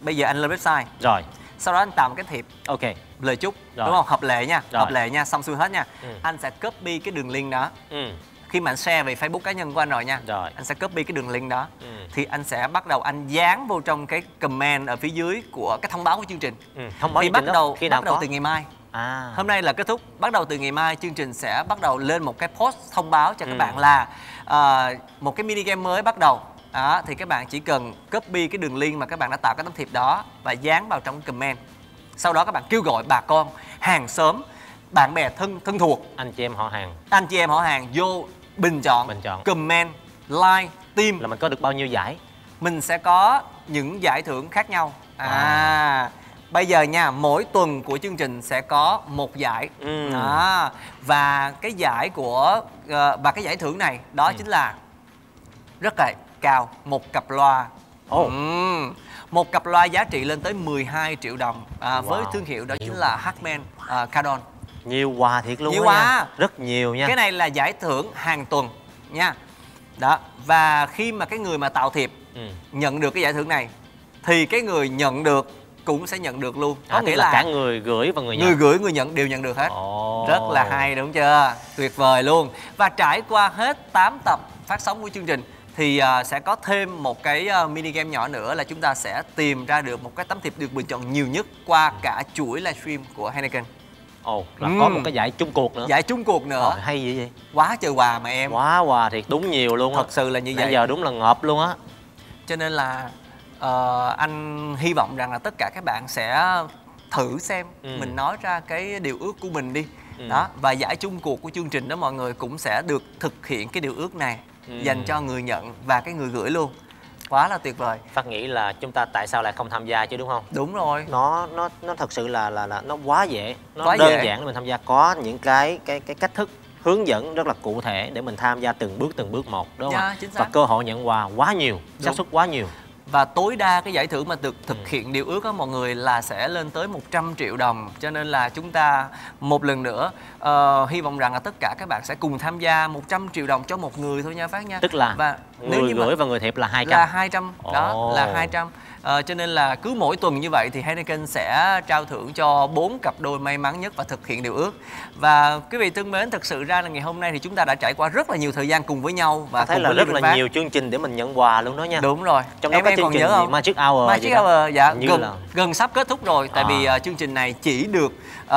bây giờ anh lên website. Rồi. Sau đó anh tạo một cái thiệp. Ok. Lời chúc, rồi. đúng không? Hợp lệ nha, rồi. hợp lệ nha, xong xuôi hết nha. Ừ. Anh sẽ copy cái đường link đó. Ừ. Khi mà anh share về Facebook cá nhân của anh rồi nha, rồi. anh sẽ copy cái đường link đó. Ừ. Thì anh sẽ bắt đầu anh dán vô trong cái comment ở phía dưới của cái thông báo của chương trình. Ừ. Thông báo thì bắt đầu khi nào bắt đầu có? từ ngày mai. À. Hôm nay là kết thúc, bắt đầu từ ngày mai chương trình sẽ bắt đầu lên một cái post thông báo cho các ừ. bạn là uh, một cái mini game mới bắt đầu. Đó, thì các bạn chỉ cần copy cái đường link mà các bạn đã tạo cái tấm thiệp đó và dán vào trong comment. Sau đó các bạn kêu gọi bà con, hàng xóm, bạn bè thân thân thuộc, anh chị em họ hàng, anh chị em họ hàng vô bình chọn, bình chọn, comment, like, tim là mình có được bao nhiêu giải. Mình sẽ có những giải thưởng khác nhau. À, wow. Bây giờ nha, mỗi tuần của chương trình sẽ có một giải. ừ. Đó. Và cái giải của uh, và cái giải thưởng này đó ừ. chính là rất là cao, một cặp loa. oh. ừ. Một cặp loa giá trị lên tới mười hai triệu đồng, à, wow. với thương hiệu đó nhiều chính là Harman uh, Kardon. Nhiều quà thiệt luôn. Nhiều quà, rất nhiều nha. Cái này là giải thưởng hàng tuần nha. Đó, và khi mà cái người mà tạo thiệp ừ. nhận được cái giải thưởng này thì cái người nhận được cũng sẽ nhận được luôn. Có à, nghĩa là, là cả người gửi và người nhận. Người gửi, người nhận đều nhận được hết. oh. Rất là hay đúng chưa? Tuyệt vời luôn. Và trải qua hết tám tập phát sóng của chương trình thì uh, sẽ có thêm một cái uh, mini game nhỏ nữa là chúng ta sẽ tìm ra được một cái tấm thiệp được bình chọn nhiều nhất qua cả chuỗi livestream của Heineken. Ồ, oh, là ừ. có một cái giải chung cuộc nữa. Giải chung cuộc nữa. Oh, hay gì vậy? Quá trời quà mà em. Quá quà thiệt, đúng nhiều luôn. Thật á. Sự là như vậy. Bây giờ đúng là ngợp luôn á. Cho nên là uh, anh hy vọng rằng là tất cả các bạn sẽ thử xem ừ. mình nói ra cái điều ước của mình đi. ừ. Đó, và giải chung cuộc của chương trình đó mọi người cũng sẽ được thực hiện cái điều ước này ừ. dành cho người nhận và cái người gửi luôn. Quá là tuyệt vời. Phát nghĩ là chúng ta tại sao lại không tham gia chứ, đúng không? Đúng rồi. Nó nó nó thật sự là là là nó quá dễ, nó quá đơn dễ. giản để mình tham gia, có những cái cái cái cách thức hướng dẫn rất là cụ thể để mình tham gia từng bước từng bước một, đúng không? Yeah, và cơ hội nhận quà quá nhiều, xác suất quá nhiều. Và tối đa cái giải thưởng mà được thực hiện ừ. điều ước đó mọi người là sẽ lên tới một trăm triệu đồng. Cho nên là chúng ta một lần nữa uh, hy vọng rằng là tất cả các bạn sẽ cùng tham gia một trăm triệu đồng cho một người thôi nha Phát nha. Tức là và người nếu như gửi mà và người thiệp là hai trăm. Là hai trăm, đó oh. là hai trăm. Uh, cho nên là cứ mỗi tuần như vậy thì Heineken sẽ trao thưởng cho bốn cặp đôi may mắn nhất và thực hiện điều ước. Và quý vị thân mến, thực sự ra là ngày hôm nay thì chúng ta đã trải qua rất là nhiều thời gian cùng với nhau và thấy cùng là với rất là Phát. nhiều chương trình để mình nhận quà luôn đó nha. Đúng rồi. Trong đó em, có em chương trình gì? Magic Hour. Magic Hour, dạ, gần, là... gần sắp kết thúc rồi. Tại à. vì uh, chương trình này chỉ được uh,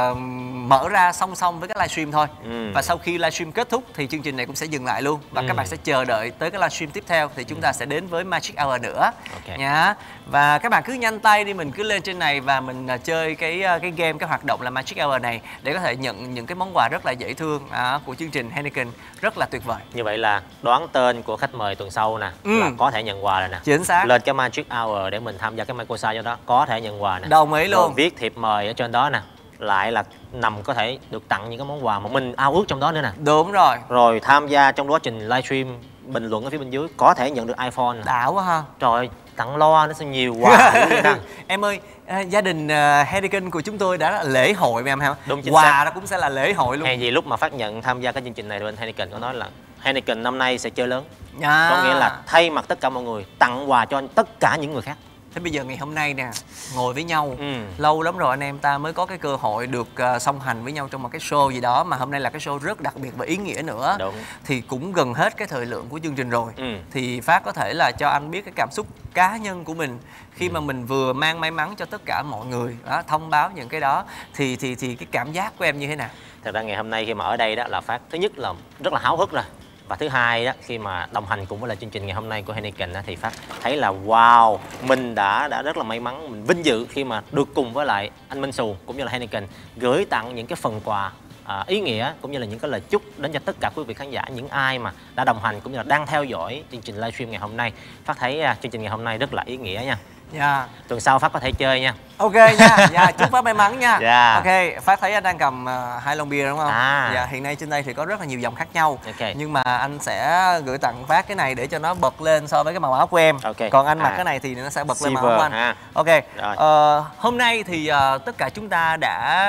mở ra song song với cái livestream thôi. ừ. Và sau khi livestream kết thúc thì chương trình này cũng sẽ dừng lại luôn. Và ừ. các bạn sẽ chờ đợi tới cái livestream tiếp theo thì chúng ta sẽ đến với Magic Hour nữa. okay. Nha. Và các bạn cứ nhanh tay đi, mình cứ lên trên này và mình uh, chơi cái uh, cái game, cái hoạt động là Magic Hour này để có thể nhận những cái món quà rất là dễ thương uh, của chương trình Heineken, rất là tuyệt vời. Như vậy là đoán tên của khách mời tuần sau nè ừ. là có thể nhận quà rồi nè. Chính xác. Lên cái Magic Hour để mình tham gia cái Microsoft cho đó có thể nhận quà nè. Đồng ý luôn. Rồi viết thiệp mời ở trên đó nè, lại là nằm có thể được tặng những cái món quà mà mình ao ước trong đó nữa nè. Đúng rồi. Rồi tham gia trong quá trình livestream, bình luận ở phía bên dưới có thể nhận được iPhone nè. Đã quá ha. Trời, tặng loa nó sẽ nhiều quà. Em ơi, gia đình uh, Heineken của chúng tôi đã là lễ hội với em ha. Đúng, chính quà xác. Đó cũng sẽ là lễ hội luôn. Hay gì lúc mà phát nhận tham gia cái chương trình này bên Heineken có nói là Heineken năm nay sẽ chơi lớn. À. Có nghĩa là thay mặt tất cả mọi người tặng quà cho tất cả những người khác. Thế bây giờ ngày hôm nay nè, ngồi với nhau ừ. lâu lắm rồi anh em ta mới có cái cơ hội được uh, song hành với nhau trong một cái show gì đó, mà hôm nay là cái show rất đặc biệt và ý nghĩa nữa. Đúng. Thì cũng gần hết cái thời lượng của chương trình rồi. ừ. Thì Phát có thể là cho anh biết cái cảm xúc cá nhân của mình khi ừ. mà mình vừa mang may mắn cho tất cả mọi người đó, thông báo những cái đó thì thì thì cái cảm giác của em như thế nào? Thật ra ngày hôm nay khi mà ở đây đó là Phát thứ nhất là rất là háo hức rồi. Và thứ hai đó, khi mà đồng hành cùng với lại chương trình ngày hôm nay của Heineken đó, thì Phát thấy là wow, mình đã đã rất là may mắn, mình vinh dự khi mà được cùng với lại anh Minh Xù cũng như là Heineken gửi tặng những cái phần quà à, ý nghĩa cũng như là những cái lời chúc đến cho tất cả quý vị khán giả, những ai mà đã đồng hành cũng như là đang theo dõi chương trình livestream ngày hôm nay. Phát thấy à, chương trình ngày hôm nay rất là ý nghĩa nha. Dạ. Tuần sau Phát có thể chơi nha. Ok nha. Dạ, chúc Phát may mắn nha. Dạ. Ok, Phát thấy anh đang cầm uh, hai lon bia đúng không? À. Dạ, hiện nay trên đây thì có rất là nhiều dòng khác nhau. Okay. Nhưng mà anh sẽ gửi tặng Phát cái này để cho nó bật lên so với cái màu áo của em. Okay. Còn anh mặc à. cái này thì nó sẽ bật Silver, lên màu áo của anh. ha. Ok. Rồi. Uh, hôm nay thì uh, tất cả chúng ta đã cùng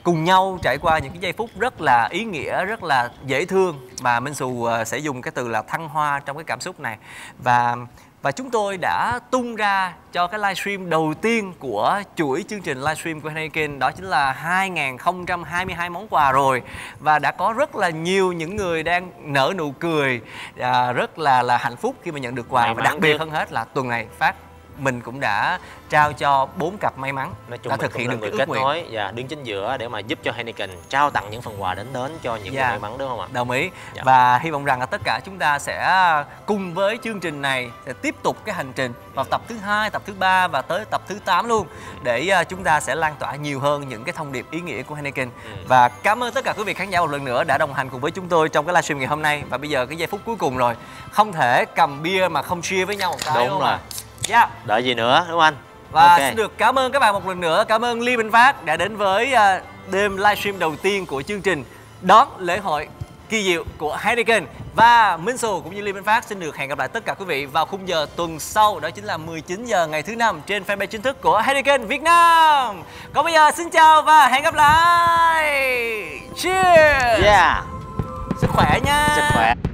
cùng nhau trải qua những cái giây phút rất là ý nghĩa, rất là dễ thương, mà Minh Xù sẽ dùng cái từ là thăng hoa trong cái cảm xúc này. Và Và chúng tôi đã tung ra cho cái livestream đầu tiên của chuỗi chương trình livestream của Heineken, đó chính là hai nghìn không trăm hai mươi hai món quà rồi. Và đã có rất là nhiều những người đang nở nụ cười, à, rất là là hạnh phúc khi mà nhận được quà. May Và đặc biệt hơn hết là tuần này Phát mình cũng đã trao cho bốn cặp may mắn. Nói chung đã mình thực hiện được người cái kết ước nguyện nối và đứng chính giữa để mà giúp cho Heineken trao tặng những phần quà đến đến cho những yeah. người may mắn, đúng không ạ? Đồng ý. Yeah. Và hy vọng rằng là tất cả chúng ta sẽ cùng với chương trình này sẽ tiếp tục cái hành trình vào tập thứ hai, tập thứ ba và tới tập thứ tám luôn, để chúng ta sẽ lan tỏa nhiều hơn những cái thông điệp ý nghĩa của Heineken. Ừ. Và cảm ơn tất cả quý vị khán giả một lần nữa đã đồng hành cùng với chúng tôi trong cái livestream ngày hôm nay. Và bây giờ cái giây phút cuối cùng rồi, không thể cầm bia mà không cheer với nhau một cái. Đúng rồi. Yeah. Đợi gì nữa, đúng không anh? Và okay. xin được cảm ơn các bạn một lần nữa. Cảm ơn Ly Minh Phát đã đến với đêm livestream đầu tiên của chương trình đón lễ hội kỳ diệu của Heineken. Và Minh Xù cũng như Ly Minh Phát xin được hẹn gặp lại tất cả quý vị vào khung giờ tuần sau, đó chính là mười chín giờ ngày thứ năm trên fanpage chính thức của Heineken Việt Nam. Còn bây giờ xin chào và hẹn gặp lại. Cheers. Yeah. Sức khỏe nha. Sức khỏe.